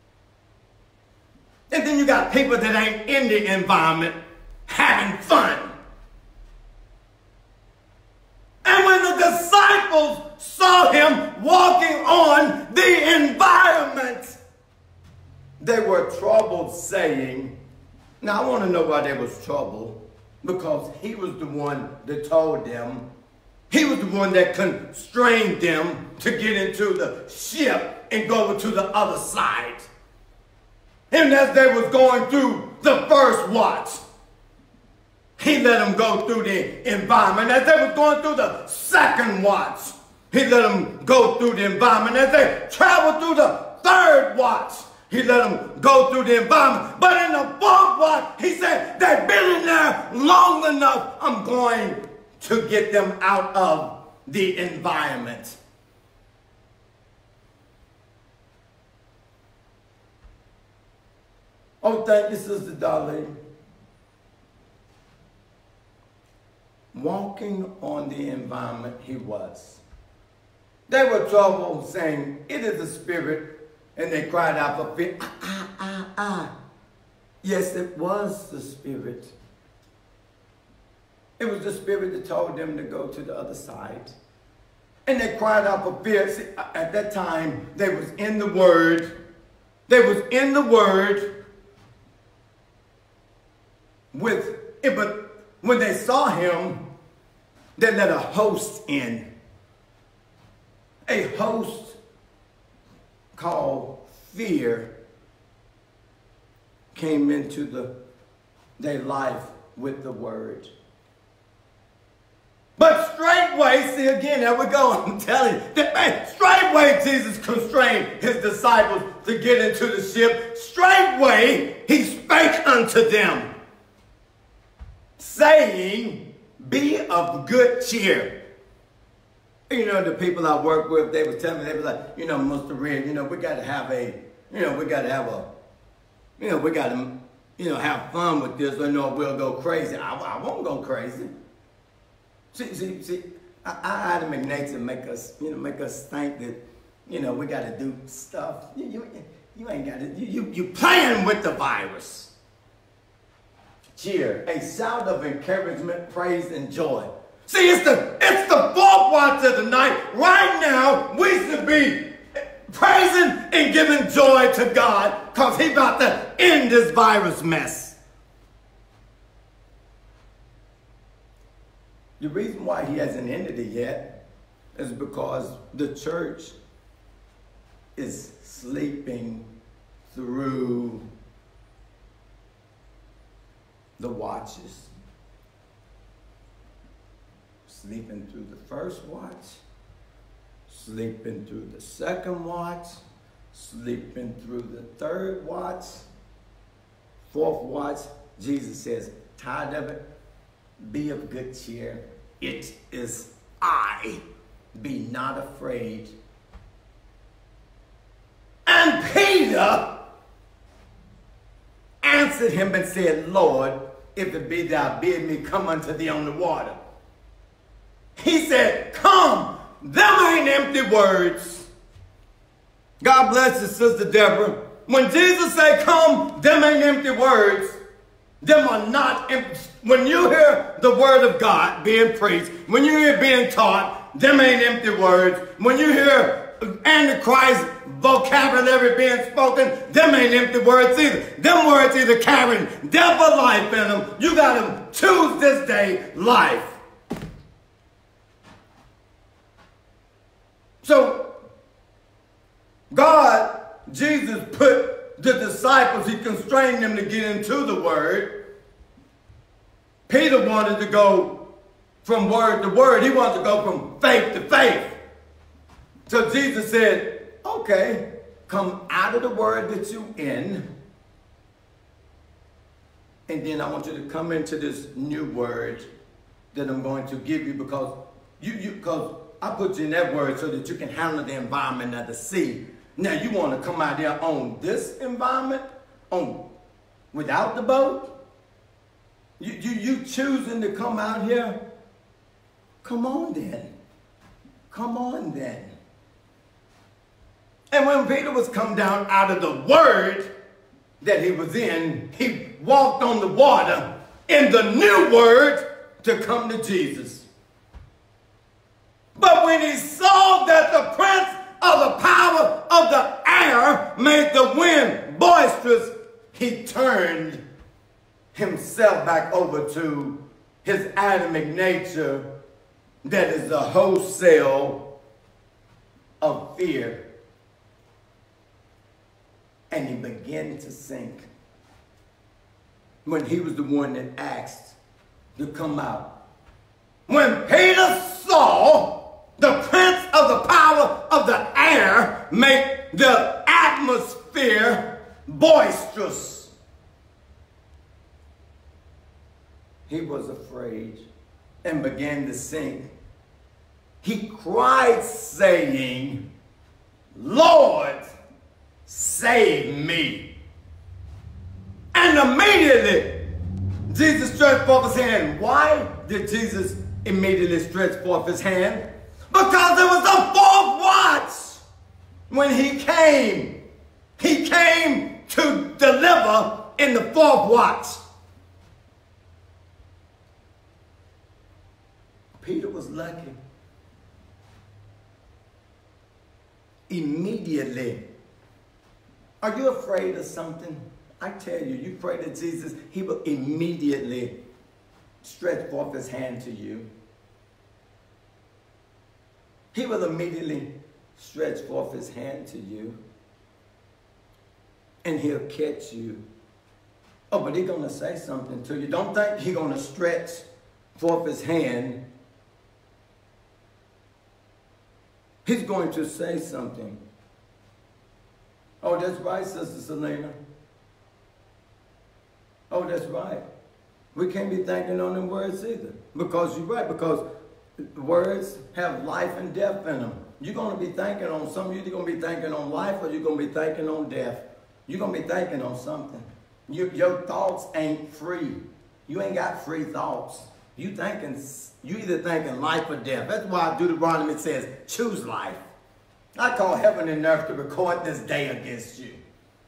And then you got people that ain't in the environment having fun. And when the disciples saw him walking on the environment, they were troubled, saying, now I want to know why they was troubled. Because he was the one that told them. He was the one that constrained them to get into the ship and go to the other side. And as they was going through the first watch, he let them go through the environment. As they was going through the second watch, he let them go through the environment. As they traveled through the third watch, he let them go through the environment. But in the fourth watch, he said, they've been in there long enough. I'm going to get them out of the environment. Oh, thank you, Sister Darlene. Walking on the environment he was. They were troubled, saying, it is a spirit. And they cried out for fear. Ah, ah, ah, ah. Yes, it was the Spirit. It was the Spirit that told them to go to the other side. And they cried out for fear. See, at that time, they was in the Word. They was in the Word, with it, but when they saw him, they let a host in. A host called fear came into the, their life with the word. But straightway, see again, there we go, I'm telling you, that, man, straightway Jesus constrained his disciples to get into the ship. Straightway he spake unto them, saying, be of good cheer. You know, the people I work with, they were telling me, they were like, you know, Mister Red, you know, we got to have a, you know, we got to have a, you know, we got to, you know, have fun with this, or no, we'll go crazy. I, I won't go crazy. See, see, see, our Adamic nature make us, you know, make us think that, you know, we got to do stuff. You, you, you ain't got to, you, you, you playing with the virus. Cheer, a shout of encouragement, praise, and joy. See, it's the, it's the fourth watch of the night. Right now, we should be praising and giving joy to God because he's about to end this virus mess. The reason why he hasn't ended it yet is because the church is sleeping through the watches. Sleeping through the first watch, sleeping through the second watch, sleeping through the third watch, fourth watch. Jesus says, tired of it? Be of good cheer. It is I. Be not afraid. And Peter answered him and said, Lord, if it be thou, bid me come unto thee on the water. He said, come. Them ain't empty words. God bless you, Sister Deborah. When Jesus said, come, them ain't empty words. Them are not empty. When you hear the word of God being preached, when you hear it being taught, them ain't empty words. When you hear Antichrist vocabulary being spoken, them ain't empty words either. Them words either carrying devil life in them. You got to choose this day life. So, God, Jesus put the disciples, he constrained them to get into the word. Peter wanted to go from word to word. He wanted to go from faith to faith. So Jesus said, okay, come out of the word that you're in. And then I want you to come into this new word that I'm going to give you because you, you, because I put you in that word so that you can handle the environment of the sea. Now you want to come out there on this environment, on without the boat? You, you, you choosing to come out here? Come on then. Come on then. And when Peter was come down out of the word that he was in, he walked on the water in the new word to come to Jesus. But when he saw that the prince of the power of the air made the wind boisterous, he turned himself back over to his Adamic nature that is the wholesale of fear. And he began to sink. When he was the one that asked to come out. When Peter saw the prince of the power of the air make the atmosphere boisterous, he was afraid and began to sink. He cried, saying, Lord, save me. And immediately, Jesus stretched forth his hand. Why did Jesus immediately stretch forth his hand? Because it was the fourth watch when he came. He came to deliver in the fourth watch. Peter was lucky. Immediately. Are you afraid of something? I tell you, you pray to Jesus, he will immediately stretch forth his hand to you. He will immediately stretch forth his hand to you. And he'll catch you. Oh, but he's going to say something to you. Don't think he's going to stretch forth his hand. He's going to say something. Oh, that's right, Sister Selena. Oh, that's right. We can't be thinking on them words either. Because you're right, because words have life and death in them. You're going to be thinking on something. You're going to be thinking on life, or you're going to be thinking on death. You're going to be thinking on something. You, your thoughts ain't free. You ain't got free thoughts. You thinking, you either thinking life or death. That's why Deuteronomy says, choose life. I call heaven and earth to record this day against you.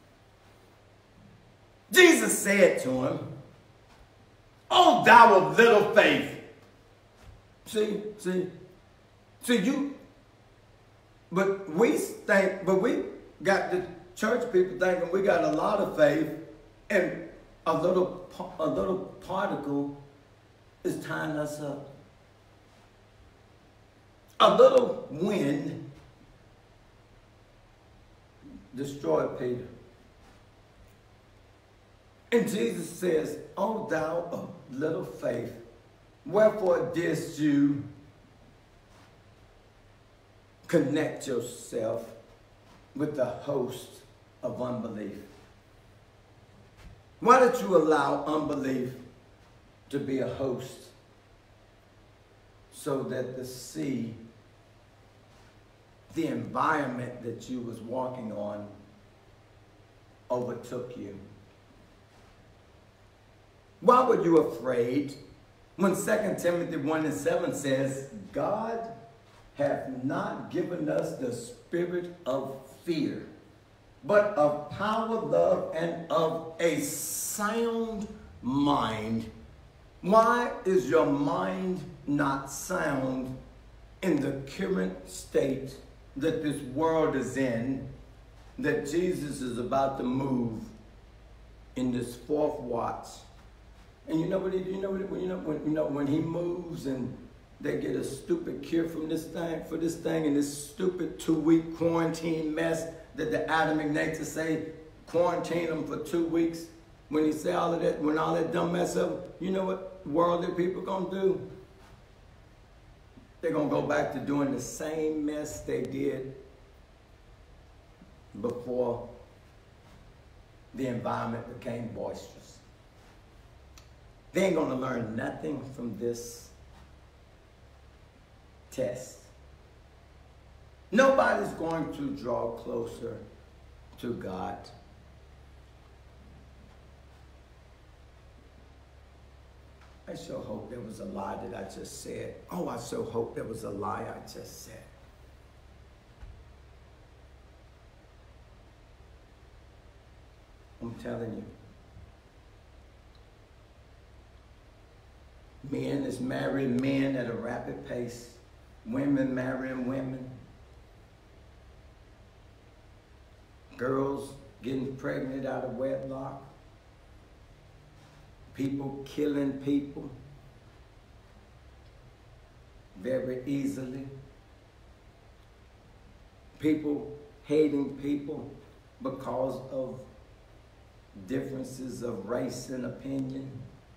Jesus said to him, "O thou of little faith." See, see, see you, but we think, but we got the church people thinking we got a lot of faith, and a little, a little particle is tying us up. A little wind destroyed Peter. And Jesus says, "O thou of little faith, wherefore didst you connect yourself with the host of unbelief?" Why did you allow unbelief to be a host so that the sea, the environment that you was walking on, overtook you? Why were you afraid when Second Timothy one and seven says, "God hath not given us the spirit of fear, but of power, love, and of a sound mind"? Why is your mind not sound in the current state that this world is in, that Jesus is about to move in this fourth watch? And you know what he, you know what you know when you know when he moves and they get a stupid cure from this thing for this thing and this stupid two-week quarantine mess that the Adam Ignatius say quarantine them for two weeks. When he say all of that, when all that dumb mess up, you know what worldly people gonna do? They're gonna go back to doing the same mess they did before the environment became boisterous. They ain't gonna learn nothing from this test. Nobody's going to draw closer to God. I sure hope there was a lie that I just said. Oh, I so hope there was a lie I just said. I'm telling you. Men is marrying men at a rapid pace. Women marrying women. Girls getting pregnant out of wedlock. People killing people very easily. People hating people because of differences of race and opinion.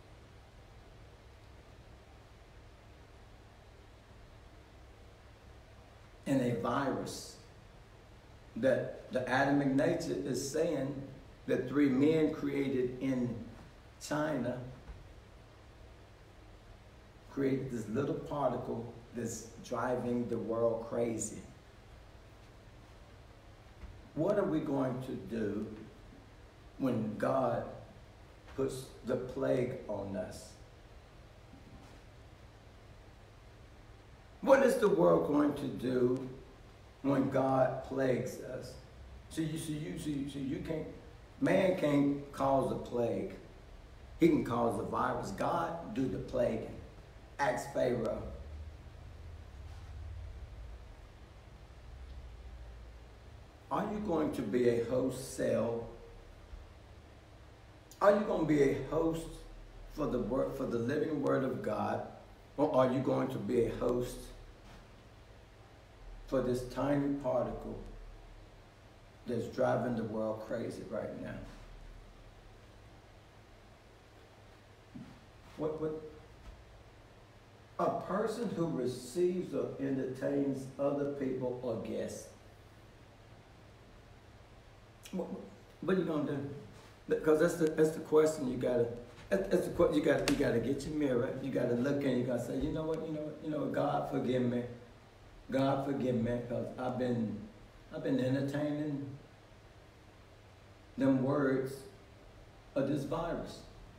And a virus that the Adam Ignatius is saying that three men created in China created this little particle that's driving the world crazy. What are we going to do when God puts the plague on us? What is the world going to do when God plagues us? So you, so you, so you, so you can't, man can't cause a plague. He can cause a virus. God do the plaguing. Ask Pharaoh. Are you going to be a host cell Are you going to be a host for the word, for the living word of God, or are you going to be a host for this tiny particle that's driving the world crazy right now? What, what, a person who receives or entertains other people or guests, what, what are you gonna do? Because that's the that's the question you gotta. That's the you got you gotta get your mirror. You gotta look and you gotta say, you know what, you know what, you know what, God forgive me, God forgive me, because I've been I've been entertaining them words of this virus.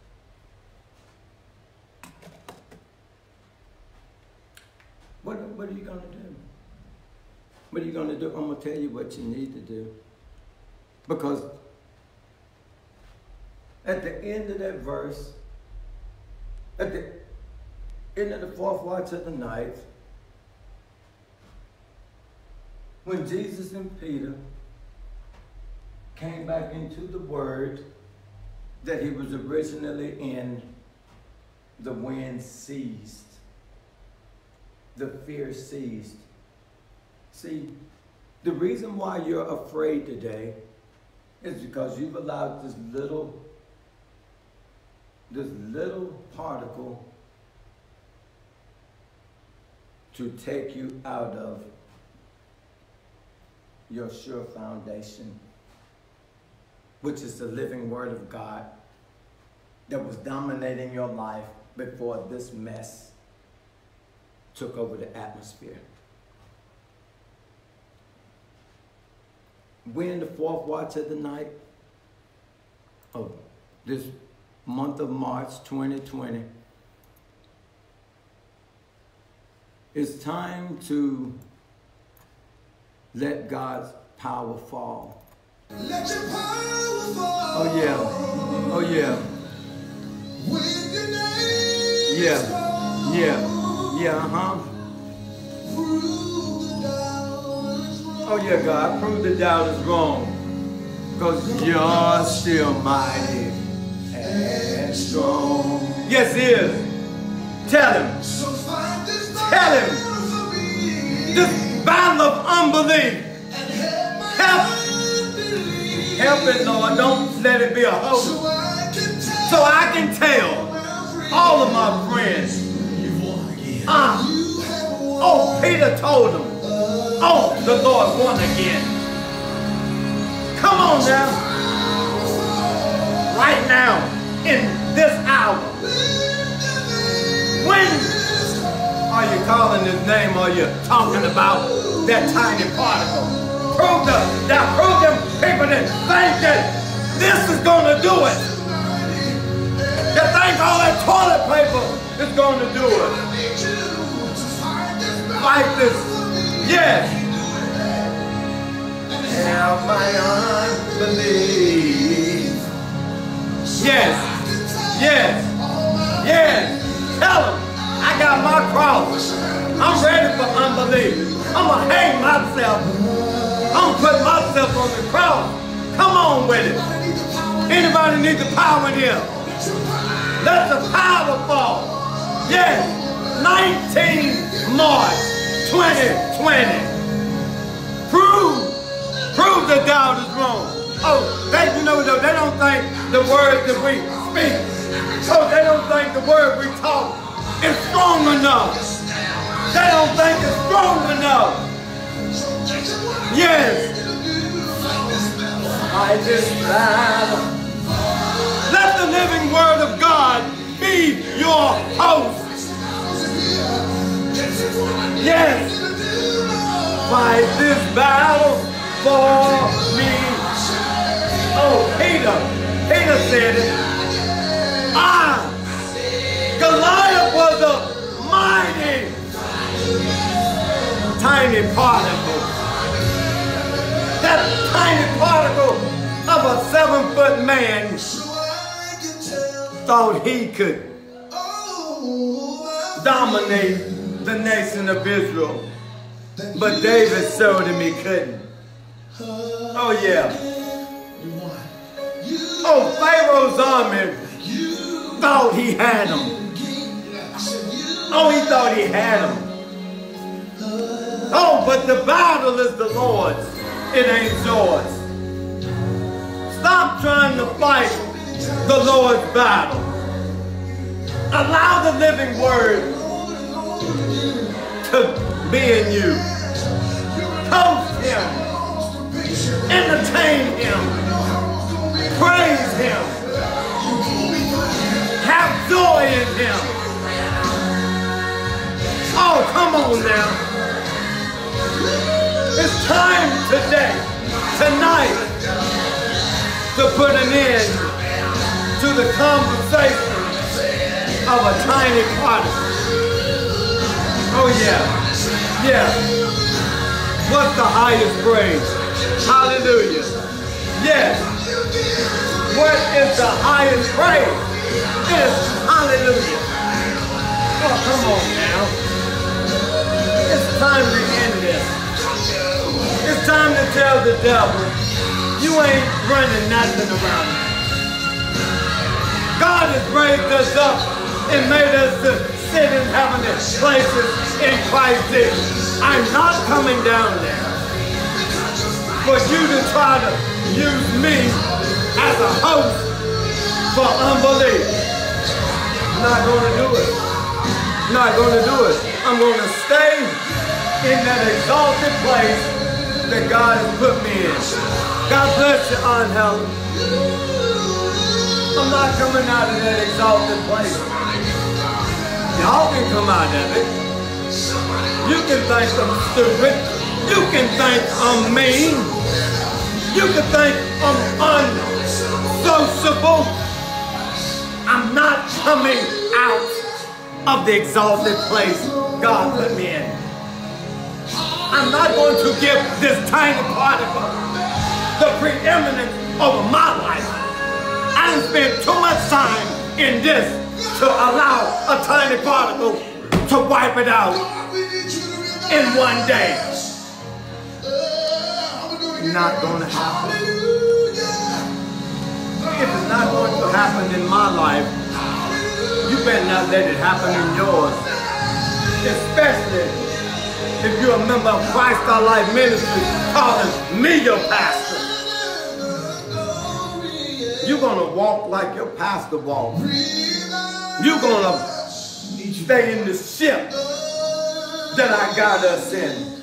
What, what are you going to do? What are you going to do? I'm going to tell you what you need to do. Because at the end of that verse, at the end of the fourth watch of the night, when Jesus and Peter came back into the word that he was originally in, the wind ceased. The fear ceased. See, the reason why you're afraid today is because you've allowed this little, this little particle to take you out of your sure foundation, which is the living word of God that was dominating your life before this mess took over the atmosphere. We're in the fourth watch of the night of this month of March twenty twenty. It's time to let God's power fall. Let your power fall. Oh yeah. Oh yeah. When your name yeah. Yeah. Yeah, uh-huh. Oh yeah, God, prove the doubt is wrong. Because you're still mighty and strong. Yes, he is. Tell him. Tell him. This battle of unbelief. Help. Help it, Lord. Don't let it be a hoax. So I can tell all of my friends. Ah. Oh, Peter told him. Oh, the Lord won again. Come on now. Right now, in this hour. When are you calling his name or are you talking about that tiny particle? Prove the, that prove them people that think that this is going to do it. That think all that toilet paper is going to do it. Fight this. Yes. Help my unbelief. Yes. Yes. Yes. Tell them I got my cross. I'm ready for unbelief. I'm going to hang myself. I'm going to put myself on the cross. Come on with it. Anybody need the power in here? Let the power fall. Yes. nineteenth March twenty twenty. Prove, prove the doubt is wrong. Oh, they, you know, they don't think the words that we speak, oh, they don't think the word we talk is strong enough. They don't think it's strong enough. Yes. I just battle. Let the living word of God be your host. Yes. Fight this battle for me. Oh, Peter. Peter said it. Ah, Goliath was a mighty, tiny particle. That tiny particle of a seven-foot man thought he could dominate the nation of Israel. But David showed him he couldn't. Oh yeah. Oh, Pharaoh's army thought he had him. Oh, he thought he had him. Oh, but the battle is the Lord's. It ain't yours. Stop trying to fight the Lord's battle. Allow the living word to be in you. Toast him. Entertain him. Praise him. Have joy in him. Oh, come on now. It's time today, tonight, to put an end to the conversation of a tiny particle. Oh yeah, yeah. What's the highest praise? Hallelujah. Yes. What is the highest praise? It's hallelujah. Oh, come on now. It's time to end this. It's time to tell the devil, you ain't running nothing around me. God has raised us up and made us to sit in heavenly places in Christ Jesus. I'm not coming down there for you to try to use me as a host for unbelief. I'm not going to do it. I'm not going to do it. I'm going to stay in that exalted place that God has put me in. God bless you, Aunt Helen. I'm not coming out of that exalted place. Y'all can come out of it. You can think I'm stupid. You can think I'm mean. You can think I'm unsociable. I'm not coming out of the exalted place God put me in. I'm not going to give this tiny particle the preeminence over my life. I done spent too much time in this to allow a tiny particle to wipe it out in one day. Not going to happen. If it's not going to happen in my life, you better not let it happen in yours. Especially if you're a member of Christ Our Life Ministry, calling me your pastor. You're going to walk like your pastor walks. You're going to stay in the ship that I got us in.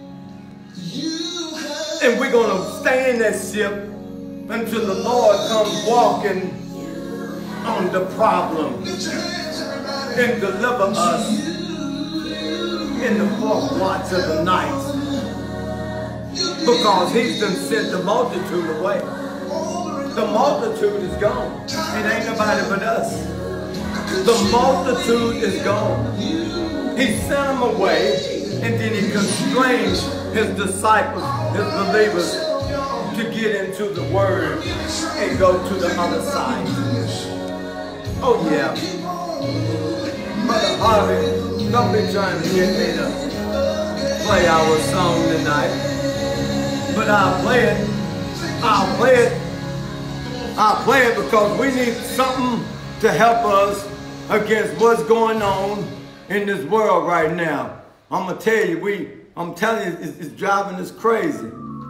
And we're going to stay in that ship until the Lord comes walking on the problem and deliver us in the fourth watch of the night, because he's done sent the multitude away. The multitude is gone. It ain't nobody but us. The multitude is gone. He sent them away, and then he constrained his disciples, his believers, to get into the word and go to the other side. Oh yeah. Brother Harvey, don't be trying to get me to play our song tonight. But I'll play it. I'll play it. I'll play it because we need something to help us against what's going on in this world right now. I'm going to tell you, we, I'm telling you, it's, it's driving us crazy.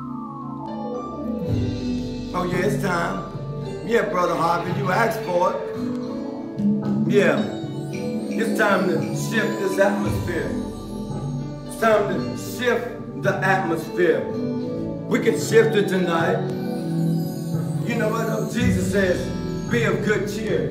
Oh yeah, it's time. Yeah, Brother Harvey, you asked for it. Yeah. It's time to shift this atmosphere. It's time to shift the atmosphere. We can shift it tonight. You know what? Jesus says, be of good cheer.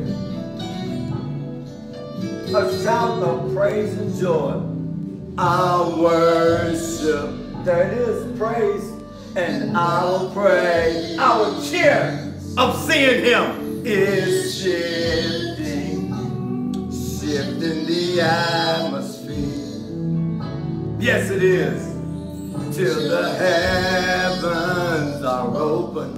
A shout of praise and joy. Our worship, there it is, praise, and our praise. Our cheer of seeing him is shifting. Shifting the atmosphere. Yes, it is. Till the heavens are open.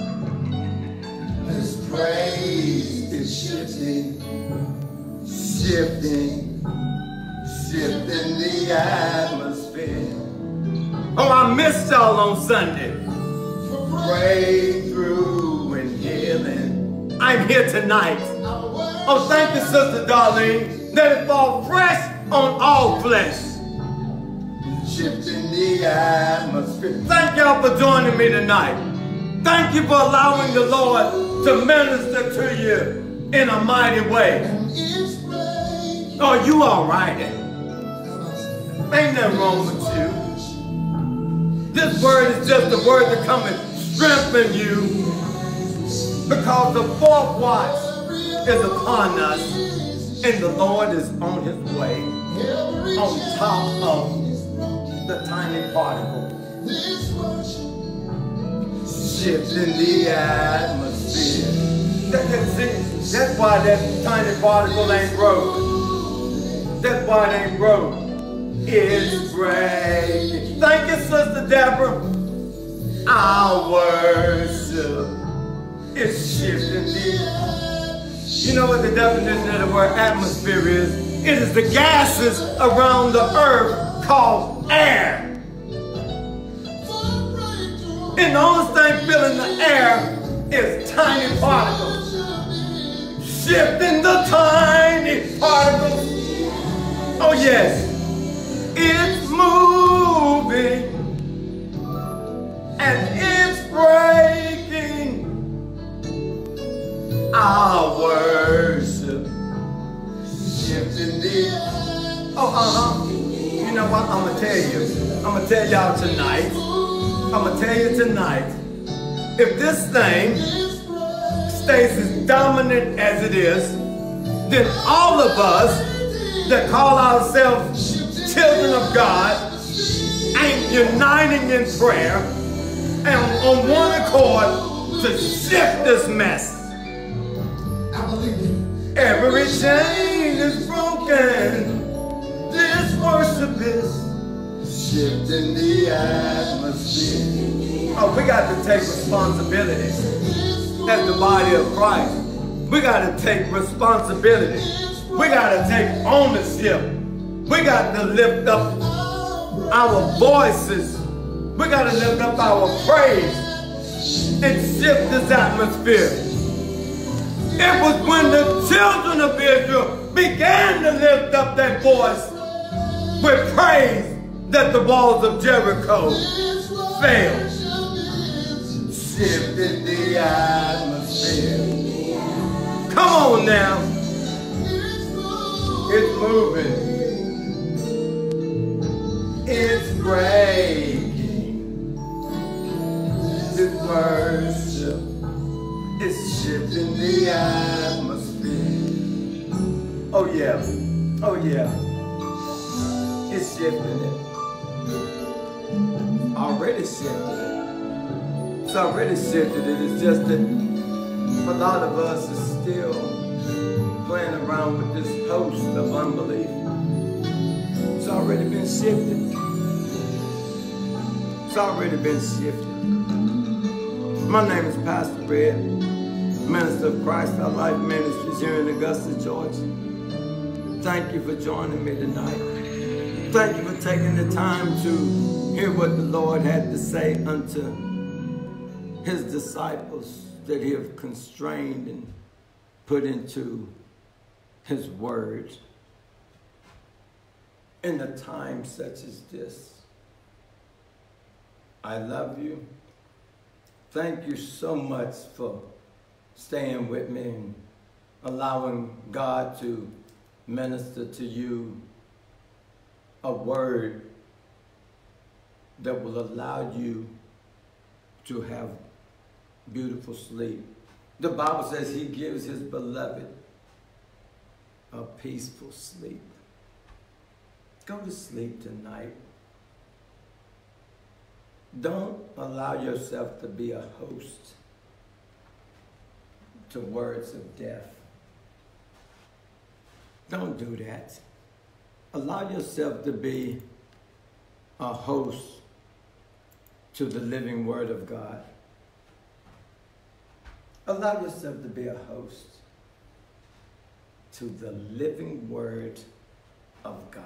This praise is shifting, shifting, shifting the atmosphere. Oh, I missed y'all on Sunday. Breakthrough and healing. I'm here tonight. Oh, thank you, Sister Darlene. Let it fall fresh on all flesh. Shifting the atmosphere. Thank y'all for joining me tonight. Thank you for allowing the Lord to minister to you in a mighty way. Oh, you all right? Ain't nothing wrong with you. This word is just a word to come and strengthen you, because the fourth watch is upon us and the Lord is on his way on top of the tiny particle. Shifting the atmosphere. That, that, that's why that tiny particle ain't broke. That's why it ain't broke. It's breaking. Thank you, Sister Deborah. Our worship is shifting the. You know what the definition of the word atmosphere is? It is the gases around the earth called air. And the only thing filling the air is tiny particles. Shifting the tiny particles. Oh yes. It's moving and it's breaking. Our worship shifting the. Oh, uh-huh. You know what? I'm gonna tell you. I'm gonna tell y'all tonight. I'm gonna tell you tonight. If this thing stays as dominant as it is, then all of us that call ourselves children of God ain't uniting in prayer and on one accord to shift this mess. Every chain is broken. This worship is shifting the atmosphere. Oh, we got to take responsibility as the body of Christ. We got to take responsibility. We got to take ownership. We got to lift up our voices. We got to lift up our praise and shift this atmosphere. It was when the children of Israel began to lift up their voice with praise that the walls of Jericho fell. Shifting the atmosphere. Come on now. It's moving. It's breaking. This worship is shifting the atmosphere. Oh yeah. Oh yeah. It's shifting it. Already shifted it. It's already shifted it. It's just that a lot of us is still playing around with this host of unbelief. It's already been shifted. It's already been shifted. My name is Pastor Red, Minister of Christ Our Life Ministries here in Augusta, Georgia. Thank you for joining me tonight. Thank you for taking the time to hear what the Lord had to say unto his disciples that he have constrained and put into his word in a time such as this. I love you. Thank you so much for staying with me and allowing God to minister to you a word that will allow you to have beautiful sleep. The Bible says he gives his beloved a peaceful sleep. Go to sleep tonight. Don't allow yourself to be a host to words of death. Don't do that. Allow yourself to be a host to the living word of God. Allow yourself to be a host to the living word of God.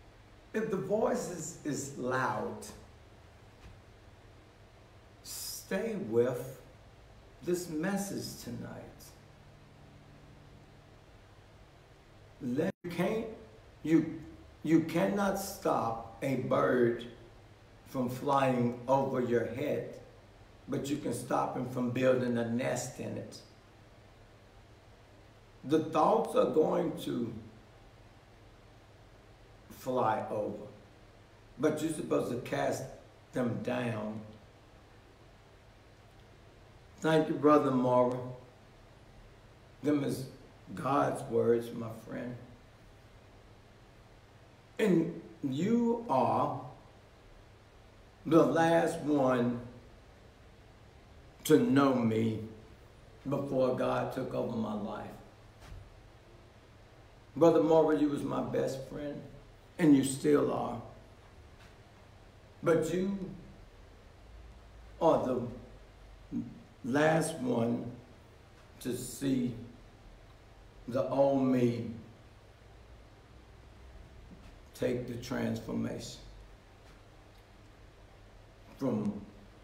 If the voice is, is loud, stay with this message tonight. Let, you can't, you, you cannot stop a bird from flying over your head, but you can stop him from building a nest in it. The thoughts are going to fly over, but you're supposed to cast them down. Thank you, Brother Mora. Them is God's words, my friend. And you are the last one to know me before God took over my life. Brother Mora, you was my best friend, and you still are. But you are the last one to see the old me take the transformation from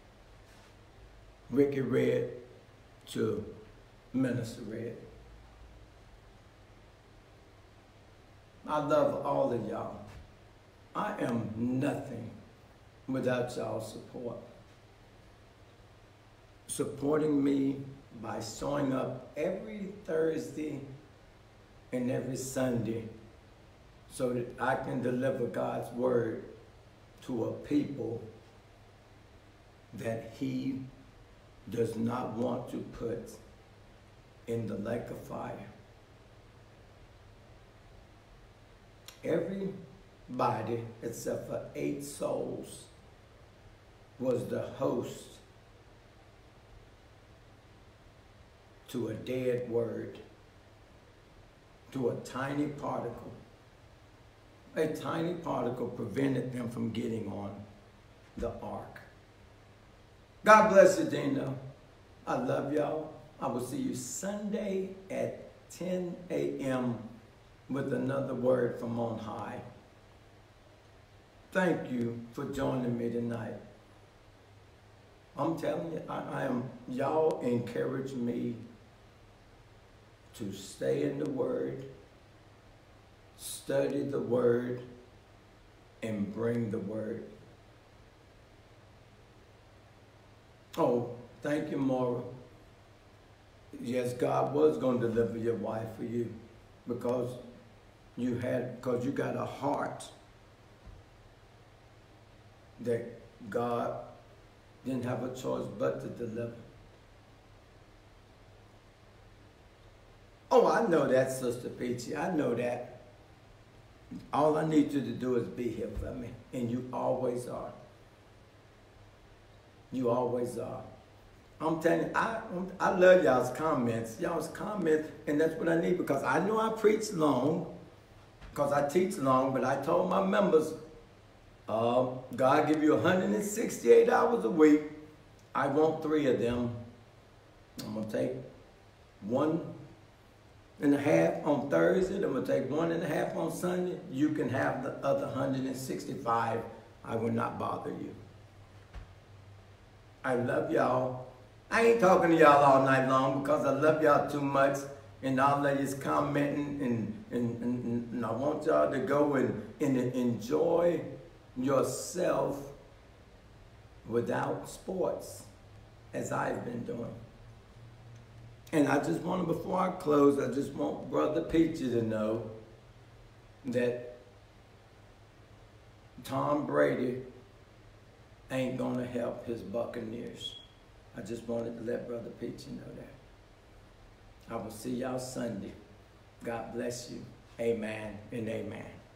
Ricky Red to Minister Red. I love all of y'all. I am nothing without y'all's support. Supporting me by showing up every Thursday and every Sunday so that I can deliver God's word to a people that he does not want to put in the lake of fire. Everybody except for eight souls was the host to a dead word, to a tiny particle. A tiny particle prevented them from getting on the ark. God bless you, Dino. I love y'all. I will see you Sunday at ten a m with another word from on high. Thank you for joining me tonight. I'm telling you, I, I am, y'all encourage me to stay in the word, study the word, and bring the word. Oh, thank you, Maura. Yes, God was going to deliver your wife for you because you had, because you got a heart that God didn't have a choice but to deliver. Oh, I know that, Sister Peachy. I know that. All I need you to do is be here for me, and you always are. You always are. I'm telling you, I, I love y'all's comments. Y'all's comments, and that's what I need because I know I preach long, because I teach long, but I told my members, uh, God give you one hundred sixty-eight hours a week. I want three of them. I'm going to take one and a half on Thursday. I'm going to take one and a half on Sunday. You can have the other one hundred sixty-five. I will not bother you. I love y'all. I ain't talking to y'all all night long because I love y'all too much, and all of you's commenting, and, and, and, and I want y'all to go and, and enjoy yourself without sports, as I've been doing. And I just want to, before I close, I just want Brother Peachy to know that Tom Brady ain't going to help his Buccaneers. I just wanted to let Brother Peachy know that. I will see y'all Sunday. God bless you. Amen and amen.